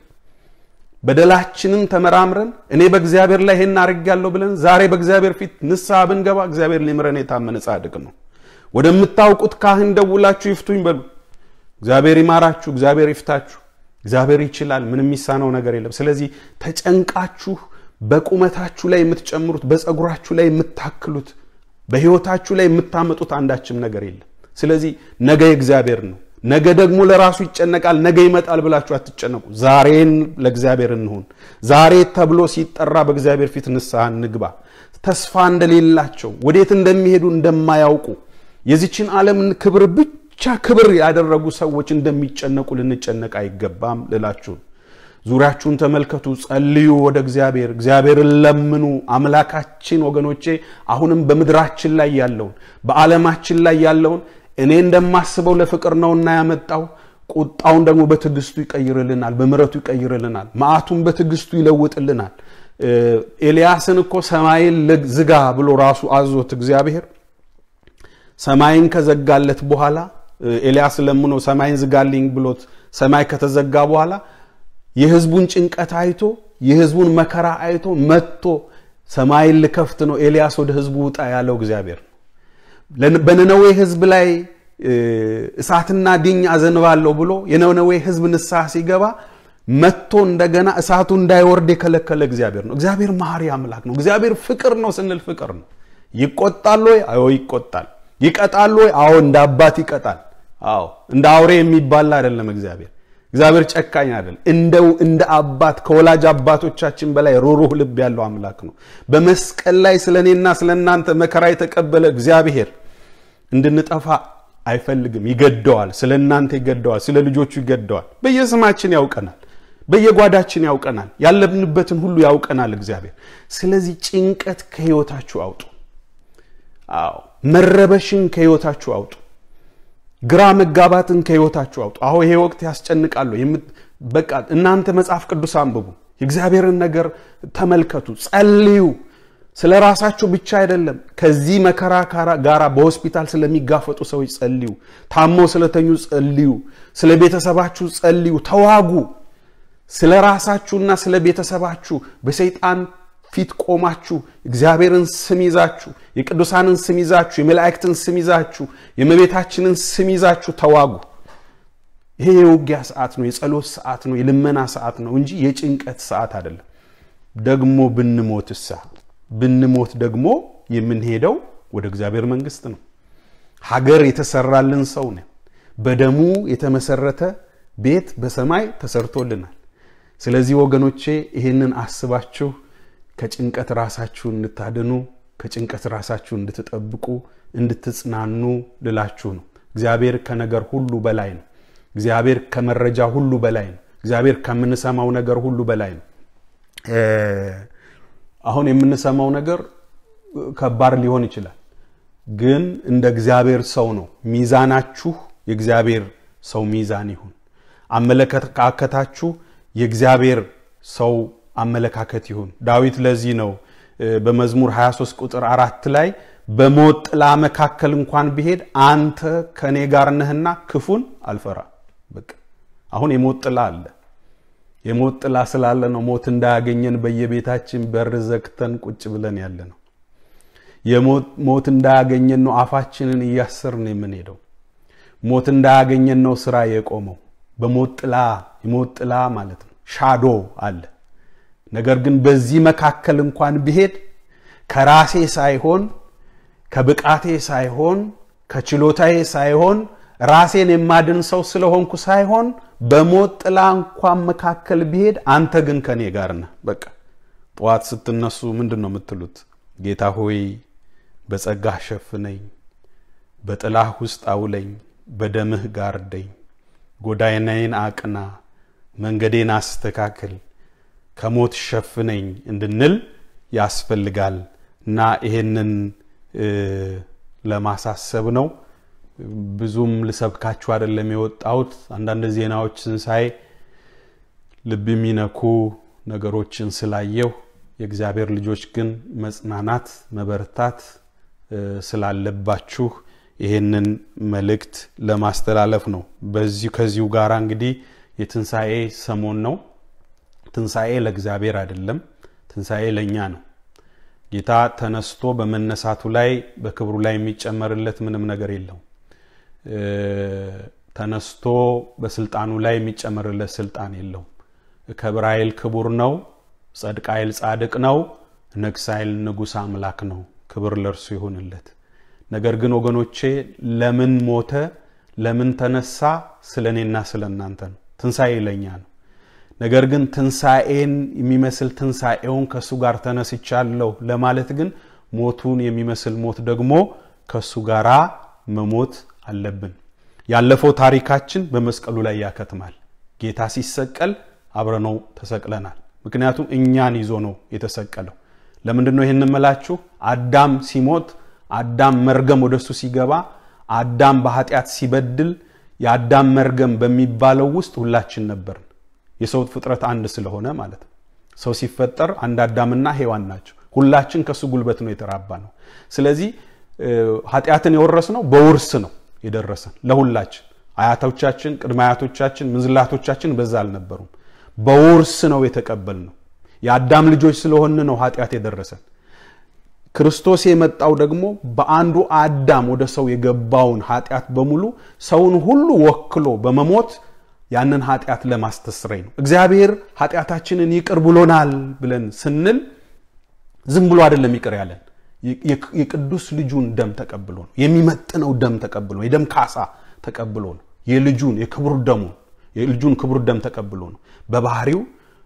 በደላችንን ተመራምረን እኔ በእግዚአብሔር ላይ ይሄን አርጋለሁ ብለን ዛሬ በእግዚአብሔር ፊት ንስሐ ብንገባ እግዚአብሔር ሊምረን የታመነ ጻድቅ ነው። ወደምታውቁት ካህን ደውላችሁ ይፍቱኝ በሉ። እግዚአብሔር ይማራችሁ፣ እግዚአብሔር ይፍታችሁ። እግዚአብሔር ይችላል፣ ምንም የሚሳነው ነገር የለም። ስለዚህ ተጨንቃችሁ በቁመታችሁ ላይ የምትጨምሩት በፀጉራችሁ ላይ የምታክሉት በህይወታችሁ ላይ የምታመጡት አንዳችም ነገር የለም። ስለዚህ ነገ እግዚአብሔር ነው። ነገ ደግሞ ለራሱ ይጨነቃል፣ ነገ ይመጣል ብላችሁ አትጨነቁ። ዛሬን ለእግዚአብሔር እንሁን። ዛሬ ተብሎ ሲጠራ በእግዚአብሔር ፊት ንስሐ እንግባ። ተስፋ እንደሌላቸው ወዴት እንደሚሄዱ እንደማያውቁ የዚችን ዓለም ክብር ብቻ ክብር ያደረጉ ሰዎች እንደሚጨነቁ ልንጨነቅ አይገባም ልላችሁ። ዙሪያችሁን ተመልከቱ፣ ጸልዩ ወደ እግዚአብሔር፣ እግዚአብሔርን ለምኑ። አምላካችን ወገኖቼ አሁንም በመድራችን ላይ ያለውን በዓለማችን ላይ ያለውን እኔ እንደማስበው ለፍቅር ነውና ያመጣው ቁጣውን ደግሞ በትግስቱ ይቀይርልናል፣ በመረቱ ይቀይርልናል፣ መዓቱን በትግስቱ ይለውጥልናል። ኤልያስን እኮ ሰማይን ዝጋ ብሎ ራሱ አዞት እግዚአብሔር ሰማይን ከዘጋለት በኋላ ኤልያስ ለምኖ ሰማይን ዝጋልኝ ብሎት ሰማይ ከተዘጋ በኋላ የህዝቡን ጭንቀት አይቶ የህዝቡን መከራ አይቶ መጥቶ ሰማይን ልከፍት ነው ኤልያስ ወደ ህዝቡ ውጣ ያለው እግዚአብሔር። በነነዌ ህዝብ ላይ እሳትና ዲኝ አዘንባለሁ ብሎ የነነዌ ህዝብ ንስሐ ሲገባ መጥቶ እንደገና እሳቱ እንዳይወርድ የከለከለ እግዚአብሔር ነው። እግዚአብሔር መሐሪ አምላክ ነው። እግዚአብሔር ፍቅር ነው ስንል ፍቅር ነው። ይቆጣል ወይ? አዎ ይቆጣል። ይቀጣል ወይ? አዎ እንደ አባት ይቀጣል። አዎ እንደ አውሬ የሚባል አይደለም እግዚአብሔር። እግዚአብሔር ጨካኝ አይደለም። እንደው እንደ አባት ከወላጅ አባቶቻችን በላይ ሩሩህ ልብ ያለው አምላክ ነው። በመስቀል ላይ ስለኔና ስለናንተ መከራ የተቀበለ እግዚአብሔር እንድንጠፋ አይፈልግም። ይገደዋል፣ ስለናንተ ይገደዋል፣ ስለ ልጆቹ ይገደዋል። በየስማችን ያውቀናል፣ በየጓዳችን ያውቀናል፣ ያለብንበትን ሁሉ ያውቀናል እግዚአብሔር። ስለዚህ ጭንቀት ከህይወታችሁ አውጡ። አዎ መረበሽን ከህይወታችሁ አውጡ። ግራ መጋባትን ከህይወታችሁ አውጡ። አዎ ይሄ ወቅት ያስጨንቃሉ። በቃ እናንተ መጽሐፍ ቅዱስ አንብቡ፣ የእግዚአብሔርን ነገር ተመልከቱ፣ ጸልዩ። ስለራሳችሁ ብቻ አይደለም፣ ከዚህ መከራ ጋራ በሆስፒታል ስለሚጋፈጡ ሰዎች ጸልዩ፣ ታመው ስለተኙ ጸልዩ፣ ስለ ቤተሰባችሁ ጸልዩ፣ ተዋጉ። ስለራሳችሁና ስለ ቤተሰባችሁ በሰይጣን ፊት ቆማችሁ እግዚአብሔርን ስም ይዛችሁ የቅዱሳንን ስም ይዛችሁ የመላእክትን ስም ይዛችሁ የመቤታችንን ስም ይዛችሁ ተዋጉ። ይሄ የውጊያ ሰዓት ነው፣ የጸሎት ሰዓት ነው፣ የልመና ሰዓት ነው እንጂ የጭንቀት ሰዓት አይደለም። ደግሞ ብንሞትሳ ብንሞት ደግሞ የምንሄደው ወደ እግዚአብሔር መንግስት ነው። ሀገር የተሰራልን ሰው ነው። በደሙ የተመሰረተ ቤት በሰማይ ተሰርቶልናል። ስለዚህ ወገኖቼ ይሄንን አስባችሁ ከጭንቀት ራሳችሁን እንድታድኑ፣ ከጭንቀት ራሳችሁን እንድትጠብቁ፣ እንድትጽናኑ ልላችሁ ነው። እግዚአብሔር ከነገር ሁሉ በላይ ነው። እግዚአብሔር ከመረጃ ሁሉ በላይ ነው። እግዚአብሔር ከምንሰማው ነገር ሁሉ በላይ ነው። አሁን የምንሰማው ነገር ከባድ ሊሆን ይችላል፣ ግን እንደ እግዚአብሔር ሰው ነው። ሚዛናችሁ የእግዚአብሔር ሰው ሚዛን ይሁን። አመለካከታችሁ የእግዚአብሔር ሰው አመለካከት ይሁን። ዳዊት ለዚህ ነው በመዝሙር ሃያ ሶስት ቁጥር አራት ላይ በሞት ጥላ መካከል እንኳን ቢሄድ አንተ ከኔ ጋር ነህና ክፉን አልፈራ። በቃ አሁን የሞት ጥላ አለ። የሞት ጥላ ስላለ ነው ሞት እንዳያገኘን በየቤታችን በር ዘግተን ቁጭ ብለን ያለነው። የሞት ሞት እንዳያገኘን ነው አፋችንን እያሰርን የምንሄደው። ሞት እንዳያገኘን ነው ስራ የቆመው። በሞት ጥላ የሞት ጥላ ማለት ነው ሻዶ አለ። ነገር ግን በዚህ መካከል እንኳን ቢሄድ ከራሴ ሳይሆን ከብቃቴ ሳይሆን ከችሎታዬ ሳይሆን ራሴን የማድን ሰው ስለሆንኩ ሳይሆን በሞት ጥላ እንኳን መካከል ቢሄድ አንተ ግን ከኔ ጋር ነህ። በቃ ጧት ስትነሱ ምንድነው የምትሉት? ጌታ ሆይ በጸጋህ ሸፍነኝ፣ በጥላህ ውስጥ አውለኝ፣ በደምህ ጋርደኝ፣ ጎዳናዬን አቅና፣ መንገዴን አስተካክል፣ ከሞት ሸፍነኝ እንድንል ያስፈልጋል። እና ይሄንን ለማሳሰብ ነው። ብዙም ልሰብካችሁ አይደለም የወጣሁት። አንዳንድ ዜናዎችን ሳይ ልብ የሚነኩ ነገሮችን ስላየው የእግዚአብሔር ልጆች ግን መጽናናት፣ መበርታት፣ ስላለባችሁ ይሄንን መልእክት ለማስተላለፍ ነው። በዚህ ከዚሁ ጋር እንግዲህ የትንሳኤ ሰሞን ነው። ትንሳኤ ለእግዚአብሔር አይደለም፣ ትንሳኤ ለኛ ነው። ጌታ ተነስቶ በመነሳቱ ላይ በክብሩ ላይ የሚጨመርለት ምንም ነገር የለው። ተነስቶ በስልጣኑ ላይ የሚጨመርለት ስልጣን የለው። ከብራይል ክቡር ነው፣ ጸድቃይል ጻድቅ ነው፣ ነግሳይል ንጉስ አምላክ ነው። ክብር ለርሱ ይሁንለት። ነገር ግን ወገኖቼ ለምን ሞተ ለምን ተነሳ ስለኔና ስለናንተ ነው። ትንሳኤ ለኛ ነው። ነገር ግን ትንሳኤን የሚመስል ትንሳኤውን ከሱ ጋር ተነስቻለሁ ለማለት ግን ሞቱን የሚመስል ሞት ደግሞ ከሱ ጋራ መሞት አለብን። ያለፈው ታሪካችን በመስቀሉ ላይ ያከትማል። ጌታ ሲሰቀል አብረነው ተሰቅለናል። ምክንያቱም እኛን ይዞ ነው የተሰቀለው። ለምንድነው ይሄንን መላችሁ? አዳም ሲሞት አዳም መርገም ወደሱ ሲገባ አዳም በኃጢአት ሲበድል የአዳም መርገም በሚባለው ውስጥ ሁላችን ነበርን። የሰው ፍጥረት አንድ ስለሆነ ማለት ነው። ሰው ሲፈጠር አንድ አዳምና ሔዋን ናቸው። ሁላችን ከሱ ጉልበት ነው የተራባነው። ስለዚህ ኃጢአትን የወረስነው በውርስ ነው የደረሰን ለሁላችን። አያቶቻችን ቅድመ አያቶቻችን ምንዝላቶቻችን በዛ አልነበሩም። በውርስ ነው የተቀበልነው። የአዳም ልጆች ስለሆነ ነው ኃጢአት የደረሰን። ክርስቶስ የመጣው ደግሞ በአንዱ አዳም ወደ ሰው የገባውን ኃጢአት በሙሉ ሰውን ሁሉ ወክሎ በመሞት ያንን ኃጢአት ለማስተስረይ ነው። እግዚአብሔር ኃጢአታችንን ይቅር ብሎናል ብለን ስንል ዝም ብሎ አይደለም ይቅር ያለን። የቅዱስ ልጁን ደም ተቀብሎ ነው። የሚመጥነው ደም ተቀብሎ ነው። የደም ካሳ ተቀብሎ ነው። የልጁን የክብር ደሙን የልጁን ክብር ደም ተቀብሎ ነው። በባህሪው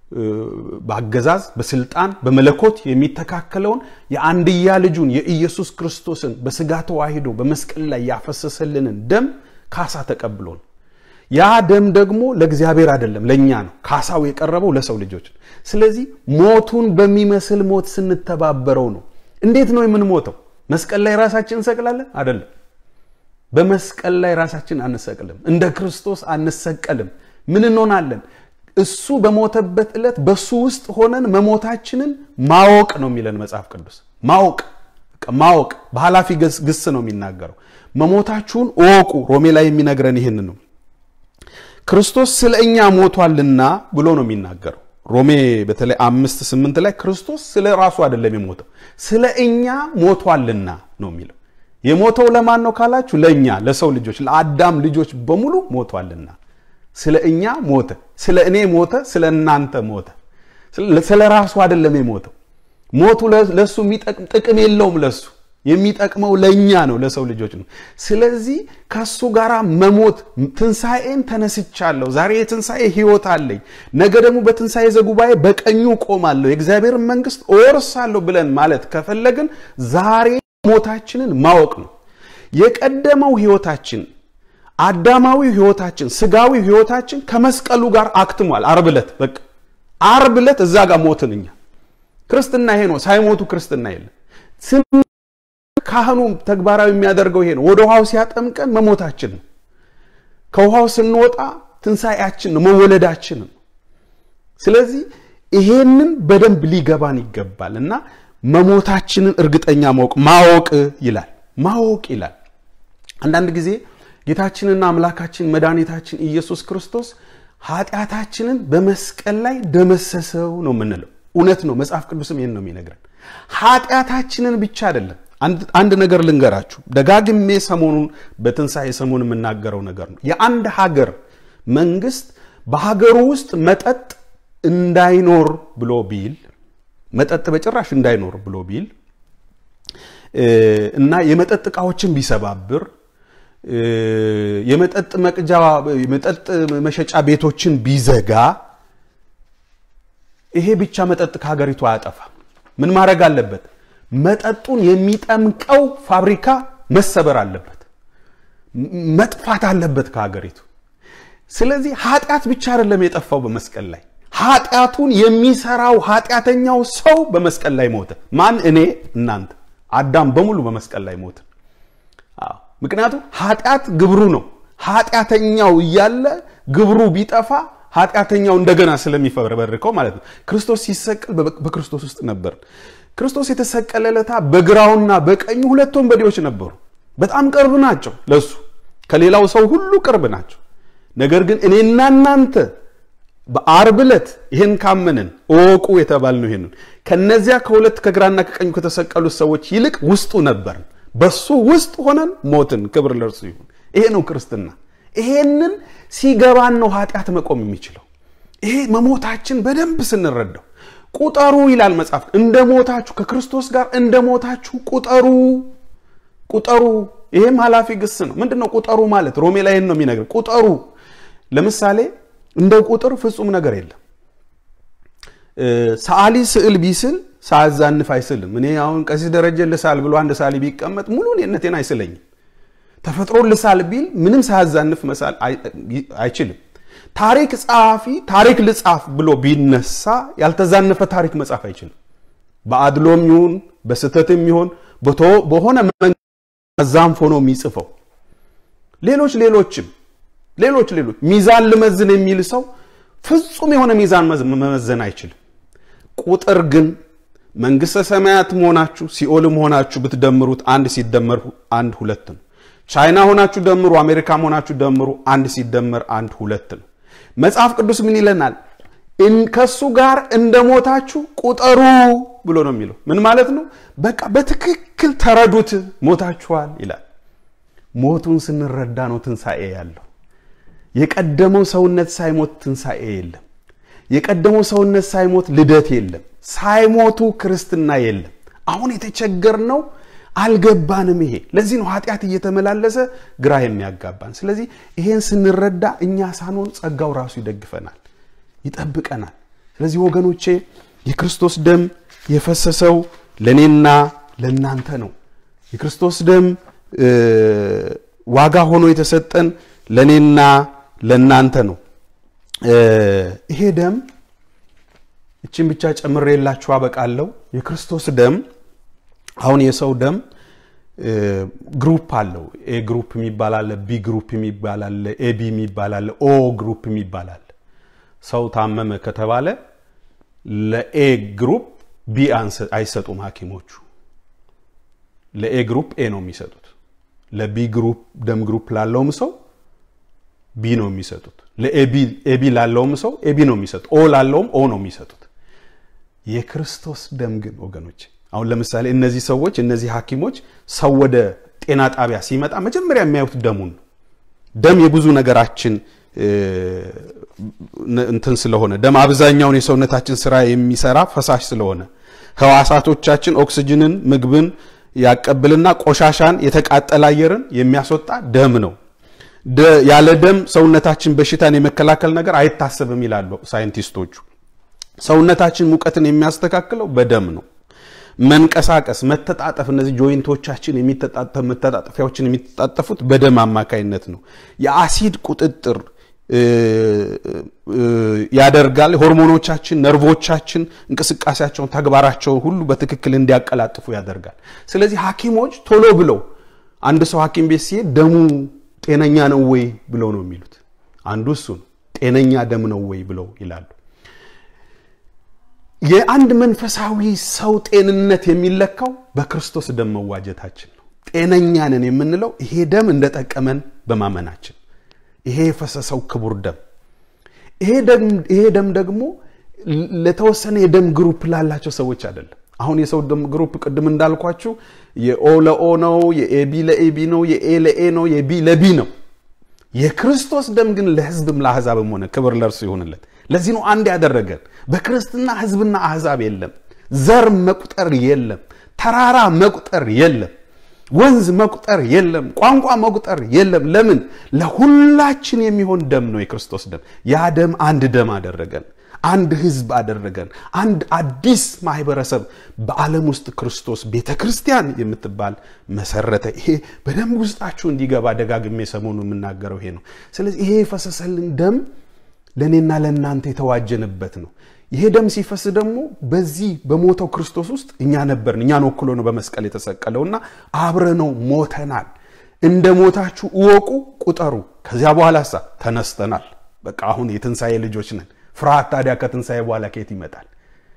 በአገዛዝ በስልጣን በመለኮት የሚተካከለውን የአንድያ ልጁን የኢየሱስ ክርስቶስን በስጋ ተዋሂዶ በመስቀል ላይ ያፈሰሰልንን ደም ካሳ ተቀብሎ ነው። ያ ደም ደግሞ ለእግዚአብሔር አይደለም ለኛ ነው። ካሳው የቀረበው ለሰው ልጆች። ስለዚህ ሞቱን በሚመስል ሞት ስንተባበረው ነው። እንዴት ነው የምንሞተው? መስቀል ላይ ራሳችን እንሰቅላለን አይደለም። በመስቀል ላይ ራሳችን አንሰቅልም። እንደ ክርስቶስ አንሰቀልም። ምን እንሆናለን? እሱ በሞተበት ዕለት በሱ ውስጥ ሆነን መሞታችንን ማወቅ ነው የሚለን መጽሐፍ ቅዱስ። ማወቅ ማወቅ በሐላፊ ግስ ነው የሚናገረው። መሞታችሁን እወቁ ሮሜ ላይ የሚነግረን ይሄን ነው። ክርስቶስ ስለኛ ሞቷልና ብሎ ነው የሚናገረው። ሮሜ በተለይ አምስት ስምንት ላይ ክርስቶስ ስለ ራሱ አይደለም የሞተው ስለኛ ሞቷልና ነው የሚለው። የሞተው ለማን ነው ካላችሁ ለኛ ለሰው ልጆች ለአዳም ልጆች በሙሉ ሞቷልና ስለኛ ሞተ። ስለ እኔ ሞተ፣ ስለ እናንተ ሞተ። ስለ ራሱ አይደለም የሞተው። ሞቱ ለሱ የሚጠቅም ጥቅም የለውም። ለሱ የሚጠቅመው ለኛ ነው ለሰው ልጆች ነው። ስለዚህ ከሱ ጋራ መሞት ትንሳኤን ተነስቻለሁ። ዛሬ የትንሳኤ ህይወት አለኝ። ነገ ደግሞ በትንሳኤ ዘጉባኤ በቀኙ ቆማለሁ፣ የእግዚአብሔር መንግስት እወርሳለሁ ብለን ማለት ከፈለግን ዛሬ ሞታችንን ማወቅ ነው። የቀደመው ህይወታችን አዳማዊ ህይወታችን ስጋዊ ህይወታችን ከመስቀሉ ጋር አክትሟል። ዓርብ ዕለት በቃ ዓርብ ዕለት እዛ ጋር ሞትንኛ። ክርስትና ይሄ ነው። ሳይሞቱ ክርስትና የለም። ካህኑ ተግባራዊ የሚያደርገው ይሄ ነው። ወደ ውሃው ሲያጠምቀን መሞታችን ነው። ከውሃው ስንወጣ ትንሳኤያችን ነው፣ መወለዳችን ነው። ስለዚህ ይሄንን በደንብ ሊገባን ይገባልና መሞታችንን እርግጠኛ ማወቅ ማወቅ ይላል ማወቅ ይላል። አንዳንድ ጊዜ ጌታችንና አምላካችን መድኃኒታችን ኢየሱስ ክርስቶስ ኃጢአታችንን በመስቀል ላይ ደመሰሰው ነው የምንለው። እውነት ነው። መጽሐፍ ቅዱስም ይሄን ነው የሚነግረን። ኃጢአታችንን ብቻ አይደለም። አንድ ነገር ልንገራችሁ። ደጋግሜ ሰሞኑን በትንሳኤ ሰሞን የምናገረው ነገር ነው። የአንድ ሀገር መንግስት በሀገሩ ውስጥ መጠጥ እንዳይኖር ብሎ ቢል መጠጥ በጭራሽ እንዳይኖር ብሎ ቢል እና የመጠጥ ዕቃዎችን ቢሰባብር የመጠጥ መቅጃ የመጠጥ መሸጫ ቤቶችን ቢዘጋ ይሄ ብቻ መጠጥ ከሀገሪቱ አያጠፋ። ምን ማድረግ አለበት? መጠጡን የሚጠምቀው ፋብሪካ መሰበር አለበት፣ መጥፋት አለበት ከሀገሪቱ። ስለዚህ ኃጢአት ብቻ አይደለም የጠፋው በመስቀል ላይ፣ ኃጢአቱን የሚሰራው ኃጢአተኛው ሰው በመስቀል ላይ ሞተ። ማን? እኔ እናንተ አዳም በሙሉ በመስቀል ላይ ሞተ። አዎ፣ ምክንያቱም ኃጢአት ግብሩ ነው። ኃጢአተኛው እያለ ግብሩ ቢጠፋ ኃጢአተኛው እንደገና ስለሚፈበርከው ማለት ነው። ክርስቶስ ሲሰቀል በክርስቶስ ውስጥ ነበር። ክርስቶስ የተሰቀለለታ በግራውና በቀኙ ሁለት ወንበዴዎች ነበሩ በጣም ቅርብ ናቸው ለሱ ከሌላው ሰው ሁሉ ቅርብ ናቸው ነገር ግን እኔና እናንተ በአርብ ዕለት ይሄን ካመንን ኦቁ የተባልነው ይሄን ከነዚያ ከሁለት ከግራና ከቀኙ ከተሰቀሉት ሰዎች ይልቅ ውስጡ ነበር በሱ ውስጥ ሆነን ሞትን ክብር ለርሱ ይሁን ይሄ ነው ክርስትና ይሄንን ሲገባን ነው ኃጢአት መቆም የሚችለው ይሄ መሞታችን በደንብ ስንረዳው ቁጠሩ ይላል መጽሐፍ እንደ ሞታችሁ ከክርስቶስ ጋር እንደ ሞታችሁ ቁጠሩ ቁጠሩ ይሄም ሐላፊ ግስ ነው ምንድነው ቁጠሩ ማለት ሮሜ ላይ ነው የሚነግር ቁጠሩ ለምሳሌ እንደ ቁጥር ፍጹም ነገር የለም ሰዓሊ ስዕል ቢስል ሳያዛንፍ አይስልም እኔ አሁን ቀሲስ ደረጀ ለሳል ብሎ አንድ ሳሊ ቢቀመጥ ሙሉ የነቴን አይስለኝም ተፈጥሮ ለሳል ቢል ምንም ሳያዛንፍ መሳል አይችልም ታሪክ ጻፊ ታሪክ ልጻፍ ብሎ ቢነሳ ያልተዛነፈ ታሪክ መጻፍ አይችልም በአድሎም ይሁን በስተትም ይሁን በሆነ መዛንፎ ነው የሚጽፈው ሌሎች ሌሎችም ሌሎች ሌሎች ሚዛን ለመዝን የሚል ሰው ፍጹም የሆነ ሚዛን መመዘን አይችልም ቁጥር ግን መንግስተ ሰማያት ሆናችሁ ሲኦልም ሆናችሁ ብትደምሩት አንድ ሲደመር አንድ ሁለት ነው ቻይና ሆናችሁ ደምሩ አሜሪካም ሆናችሁ ደምሩ አንድ ሲደመር አንድ ሁለት ነው መጽሐፍ ቅዱስ ምን ይለናል እንከሱ ጋር እንደሞታችሁ ቁጠሩ ብሎ ነው የሚለው ምን ማለት ነው በቃ በትክክል ተረዱት ሞታችኋል ይላል ሞቱን ስንረዳ ነው ትንሳኤ ያለው የቀደመው ሰውነት ሳይሞት ትንሳኤ የለም የቀደመው ሰውነት ሳይሞት ልደት የለም ሳይሞቱ ክርስትና የለም አሁን የተቸገርነው አልገባንም ይሄ ለዚህ ነው ኃጢአት እየተመላለሰ ግራ የሚያጋባን ስለዚህ ይሄን ስንረዳ እኛ ሳንሆን ጸጋው ራሱ ይደግፈናል ይጠብቀናል ስለዚህ ወገኖቼ የክርስቶስ ደም የፈሰሰው ለኔና ለናንተ ነው የክርስቶስ ደም ዋጋ ሆኖ የተሰጠን ለኔና ለናንተ ነው ይሄ ደም እቺን ብቻ ጨምሬላችሁ አበቃለሁ የክርስቶስ ደም አሁን የሰው ደም ግሩፕ አለው ኤ ግሩፕ የሚባል አለ ቢ ግሩፕ የሚባል አለ ኤቢ የሚባል አለ ኦ ግሩፕ የሚባል አለ ሰው ታመመ ከተባለ ለኤ ግሩፕ ቢ አይሰጡም ሐኪሞቹ ለኤ ግሩፕ ኤ ነው የሚሰጡት ለቢ ግሩፕ ደም ግሩፕ ላለውም ሰው ቢ ነው የሚሰጡት ለኤቢ ኤቢ ላለውም ሰው ኤቢ ነው የሚሰጡት ኦ ላለውም ኦ ነው የሚሰጡት የክርስቶስ ደም ግን ወገኖች አሁን ለምሳሌ እነዚህ ሰዎች እነዚህ ሐኪሞች ሰው ወደ ጤና ጣቢያ ሲመጣ መጀመሪያ የሚያዩት ደሙን ደም የብዙ ነገራችን እንትን ስለሆነ ደም አብዛኛውን የሰውነታችን ስራ የሚሰራ ፈሳሽ ስለሆነ ህዋሳቶቻችን ኦክሲጅንን ምግብን ያቀብልና ቆሻሻን የተቃጠለ አየርን የሚያስወጣ ደም ነው ያለ ደም ሰውነታችን በሽታን የመከላከል ነገር አይታሰብም ይላሉ ሳይንቲስቶቹ ሰውነታችን ሙቀትን የሚያስተካክለው በደም ነው መንቀሳቀስ መተጣጠፍ እነዚህ ጆይንቶቻችን የሚተጣጠፍ መተጣጠፊያዎችን የሚተጣጠፉት በደም አማካይነት ነው የአሲድ ቁጥጥር ያደርጋል ሆርሞኖቻችን ነርቮቻችን እንቅስቃሴያቸውን ተግባራቸውን ሁሉ በትክክል እንዲያቀላጥፉ ያደርጋል ስለዚህ ሐኪሞች ቶሎ ብለው አንድ ሰው ሐኪም ቤት ሲሄድ ደሙ ጤነኛ ነው ወይ ብለው ነው የሚሉት አንዱ እሱ ጤነኛ ደም ነው ወይ ብለው ይላሉ የአንድ መንፈሳዊ ሰው ጤንነት የሚለካው በክርስቶስ ደም መዋጀታችን ነው ጤነኛ ነን የምንለው ይሄ ደም እንደተጠቀመን በማመናችን ይሄ የፈሰሰው ክቡር ደም ይሄ ደም ይሄ ደም ደግሞ ለተወሰነ የደም ግሩፕ ላላቸው ሰዎች አይደለም አሁን የሰው ደም ግሩፕ ቅድም እንዳልኳችሁ የኦ ለኦ ነው የኤቢ ለኤቢ ነው የኤ ለኤ ነው የቢ ለቢ ነው የክርስቶስ ደም ግን ለህዝብም ለአሕዛብም ሆነ ክብር ለርሱ ይሁንለት ለዚህ ነው አንድ ያደረገን በክርስትና ህዝብና አሕዛብ የለም ዘር መቁጠር የለም ተራራ መቁጠር የለም ወንዝ መቁጠር የለም ቋንቋ መቁጠር የለም ለምን ለሁላችን የሚሆን ደም ነው የክርስቶስ ደም ያ ደም አንድ ደም አደረገን አንድ ህዝብ አደረገን አንድ አዲስ ማህበረሰብ በዓለም ውስጥ ክርስቶስ ቤተክርስቲያን የምትባል መሰረተ ይሄ በደም ውስጣችሁ እንዲገባ ደጋግሜ ሰሞኑ የምናገረው ይሄ ነው ስለዚህ ይሄ ፈሰሰልን ደም ለኔና ለናንተ የተዋጀንበት ነው ይሄ ደም ሲፈስ ደግሞ በዚህ በሞተው ክርስቶስ ውስጥ እኛ ነበርን እኛን ወክሎ ነው በመስቀል የተሰቀለውና አብረነው ሞተናል እንደ ሞታችሁ ወቁ ቁጠሩ ከዚያ በኋላሳ ተነስተናል በቃ አሁን የትንሳኤ ልጆች ነን ፍርሃት ታዲያ ከትንሳኤ በኋላ ከየት ይመጣል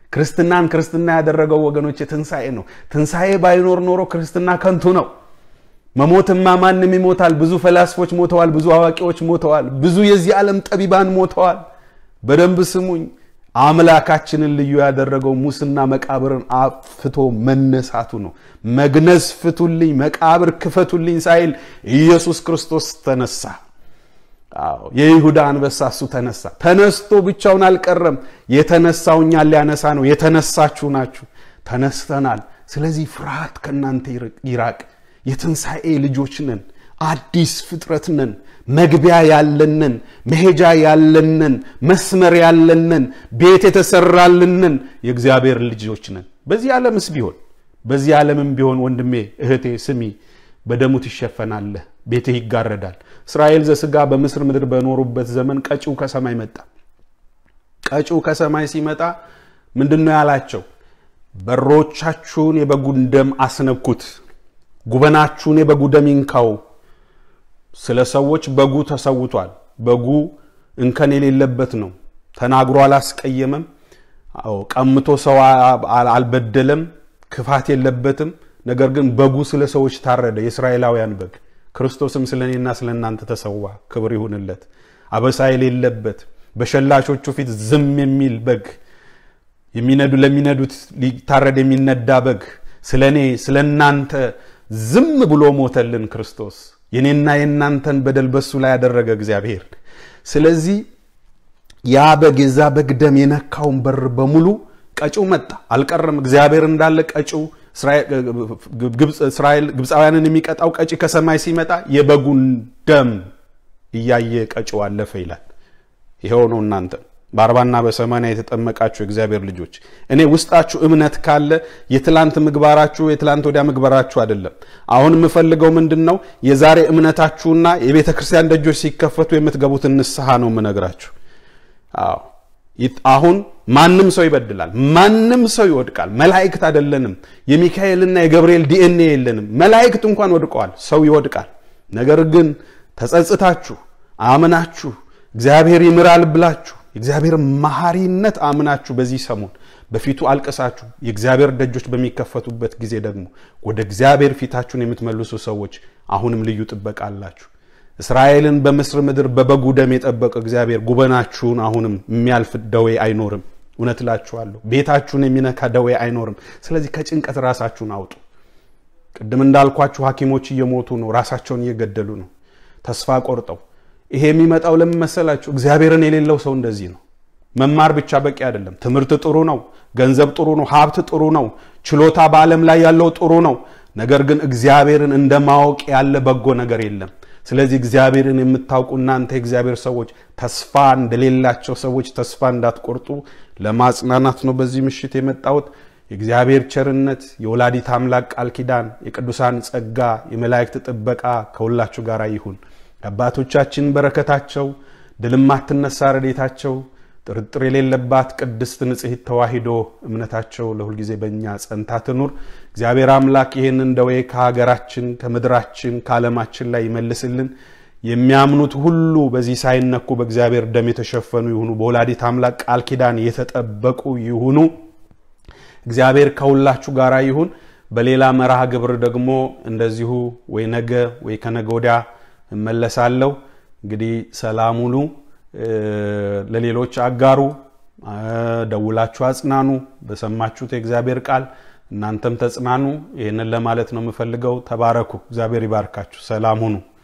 ክርስትናን ክርስትና ያደረገው ወገኖች ትንሳኤ ነው። ትንሳኤ ባይኖር ኖሮ ክርስትና ከንቱ ነው። መሞትማ ማንንም ይሞታል። ብዙ ፈላስፎች ሞተዋል፣ ብዙ አዋቂዎች ሞተዋል፣ ብዙ የዚህ ዓለም ጠቢባን ሞተዋል። በደንብ ስሙኝ። አምላካችንን ልዩ ያደረገው ሙስና መቃብርን አፍቶ መነሳቱ ነው። መግነዝ ፍቱልኝ መቃብር ክፈቱልኝ ሳይል ኢየሱስ ክርስቶስ ተነሳ። አዎ የይሁዳ አንበሳ እሱ ተነሳ። ተነስቶ ብቻውን አልቀረም። የተነሳው እኛን ሊያነሳ ነው። የተነሳችሁ ናችሁ። ተነስተናል። ስለዚህ ፍርሃት ከናንተ ይራቅ። የትንሳኤ ልጆች ነን። አዲስ ፍጥረት ነን። መግቢያ ያለንን፣ መሄጃ ያለንን፣ መስመር ያለንን፣ ቤት የተሰራልንን የእግዚአብሔር ልጆች ነን። በዚህ ዓለምስ ቢሆን በዚህ ዓለምም ቢሆን ወንድሜ እህቴ ስሚ፣ በደሙ ትሸፈናለህ፣ ቤትህ ይጋረዳል። እስራኤል ዘስጋ በምስር ምድር በኖሩበት ዘመን ቀጪው ከሰማይ መጣ። ቀጪው ከሰማይ ሲመጣ ምንድነው ያላቸው? በሮቻችሁን የበጉን ደም አስነኩት፣ ጉበናችሁን የበጉ ደም ይንካው። ስለ ሰዎች በጉ ተሰውቷል። በጉ እንከን የሌለበት ነው። ተናግሮ አላስቀየመም። አዎ ቀምቶ ሰው አልበደለም። ክፋት የለበትም። ነገር ግን በጉ ስለ ሰዎች ታረደ። የእስራኤላውያን በግ ክርስቶስም ስለኔና ስለናንተ ተሰዋ። ክብር ይሁንለት። አበሳ የሌለበት በሸላቾቹ ፊት ዝም የሚል በግ፣ የሚነዱ ለሚነዱት ሊታረድ የሚነዳ በግ ስለኔ ስለናንተ ዝም ብሎ ሞተልን ክርስቶስ። የኔና የናንተን በደል በሱ ላይ ያደረገ እግዚአብሔር። ስለዚህ ያ በግ የዛ በግ ደም የነካውን በር በሙሉ ቀጪው መጣ። አልቀረም። እግዚአብሔር እንዳለ ቀጪው እስራኤል ግብፃውያንን የሚቀጣው ቀጪ ከሰማይ ሲመጣ የበጉን ደም እያየ ቀጪው አለፈ ይላል። ይሄው ነው እናንተ በአርባና በሰማንያ የተጠመቃችሁ እግዚአብሔር ልጆች። እኔ ውስጣችሁ እምነት ካለ የትላንት ምግባራችሁ የትላንት ወዲያ ምግባራችሁ አይደለም። አሁን የምፈልገው ምንድነው? የዛሬ እምነታችሁና የቤተ ክርስቲያን ደጆች ሲከፈቱ የምትገቡት ንስሐ ነው የምነግራችሁ። አዎ አሁን ማንንም ሰው ይበድላል፣ ማንንም ሰው ይወድቃል። መላእክት አይደለንም። የሚካኤልና የገብርኤል ዲኤንኤ የለንም። መላእክት እንኳን ወድቀዋል፣ ሰው ይወድቃል። ነገር ግን ተጸጽታችሁ አምናችሁ እግዚአብሔር ይምራል ብላችሁ እግዚአብሔር መሐሪነት አምናችሁ በዚህ ሰሞን በፊቱ አልቀሳችሁ የእግዚአብሔር ደጆች በሚከፈቱበት ጊዜ ደግሞ ወደ እግዚአብሔር ፊታችሁን የምትመልሱ ሰዎች አሁንም ልዩ ጥበቃ አላችሁ። እስራኤልን በምስር ምድር በበጉ ደም የጠበቀ እግዚአብሔር ጉበናችሁን አሁንም የሚያልፍ ደዌ አይኖርም። እውነት እላችኋለሁ ቤታችሁን የሚነካ ደዌ አይኖርም። ስለዚህ ከጭንቀት ራሳችሁን አውጡ። ቅድም እንዳልኳችሁ ሐኪሞች እየሞቱ ነው፣ ራሳቸውን እየገደሉ ነው፣ ተስፋ ቆርጠው። ይሄ የሚመጣው ለምን መሰላችሁ? እግዚአብሔርን የሌለው ሰው እንደዚህ ነው። መማር ብቻ በቂ አይደለም። ትምህርት ጥሩ ነው፣ ገንዘብ ጥሩ ነው፣ ሀብት ጥሩ ነው፣ ችሎታ በዓለም ላይ ያለው ጥሩ ነው። ነገር ግን እግዚአብሔርን እንደማወቅ ያለ በጎ ነገር የለም። ስለዚህ እግዚአብሔርን የምታውቁ እናንተ እግዚአብሔር ሰዎች ተስፋ እንደሌላቸው ሰዎች ተስፋ እንዳትቆርጡ ለማጽናናት ነው በዚህ ምሽት የመጣሁት። የእግዚአብሔር ቸርነት፣ የወላዲት አምላክ ቃል ኪዳን፣ የቅዱሳን ጸጋ፣ የመላእክት ጥበቃ ከሁላችሁ ጋር ይሁን። አባቶቻችን በረከታቸው፣ ድልማትነሳ ረድኤታቸው፣ ጥርጥር የሌለባት ቅድስት ንጽሕት ተዋሂዶ እምነታቸው ለሁሉ ጊዜ በእኛ ጸንታ ትኑር። እግዚአብሔር አምላክ ይሄንን ደዌ ከሀገራችን ከምድራችን ከዓለማችን ላይ ይመልስልን። የሚያምኑት ሁሉ በዚህ ሳይነኩ በእግዚአብሔር ደም የተሸፈኑ ይሁኑ። በወላዲት አምላክ ቃል ኪዳን የተጠበቁ ይሁኑ። እግዚአብሔር ከሁላችሁ ጋር ይሁን። በሌላ መርሃ ግብር ደግሞ እንደዚሁ ወይ ነገ ወይ ከነገ ወዲያ እመለሳለሁ። እንግዲህ ሰላም ሁኑ። ለሌሎች አጋሩ፣ ደውላችሁ አጽናኑ። በሰማችሁት የእግዚአብሔር ቃል እናንተም ተጽናኑ። ይሄንን ለማለት ነው የምፈልገው። ተባረኩ። እግዚአብሔር ይባርካችሁ። ሰላም ሁኑ።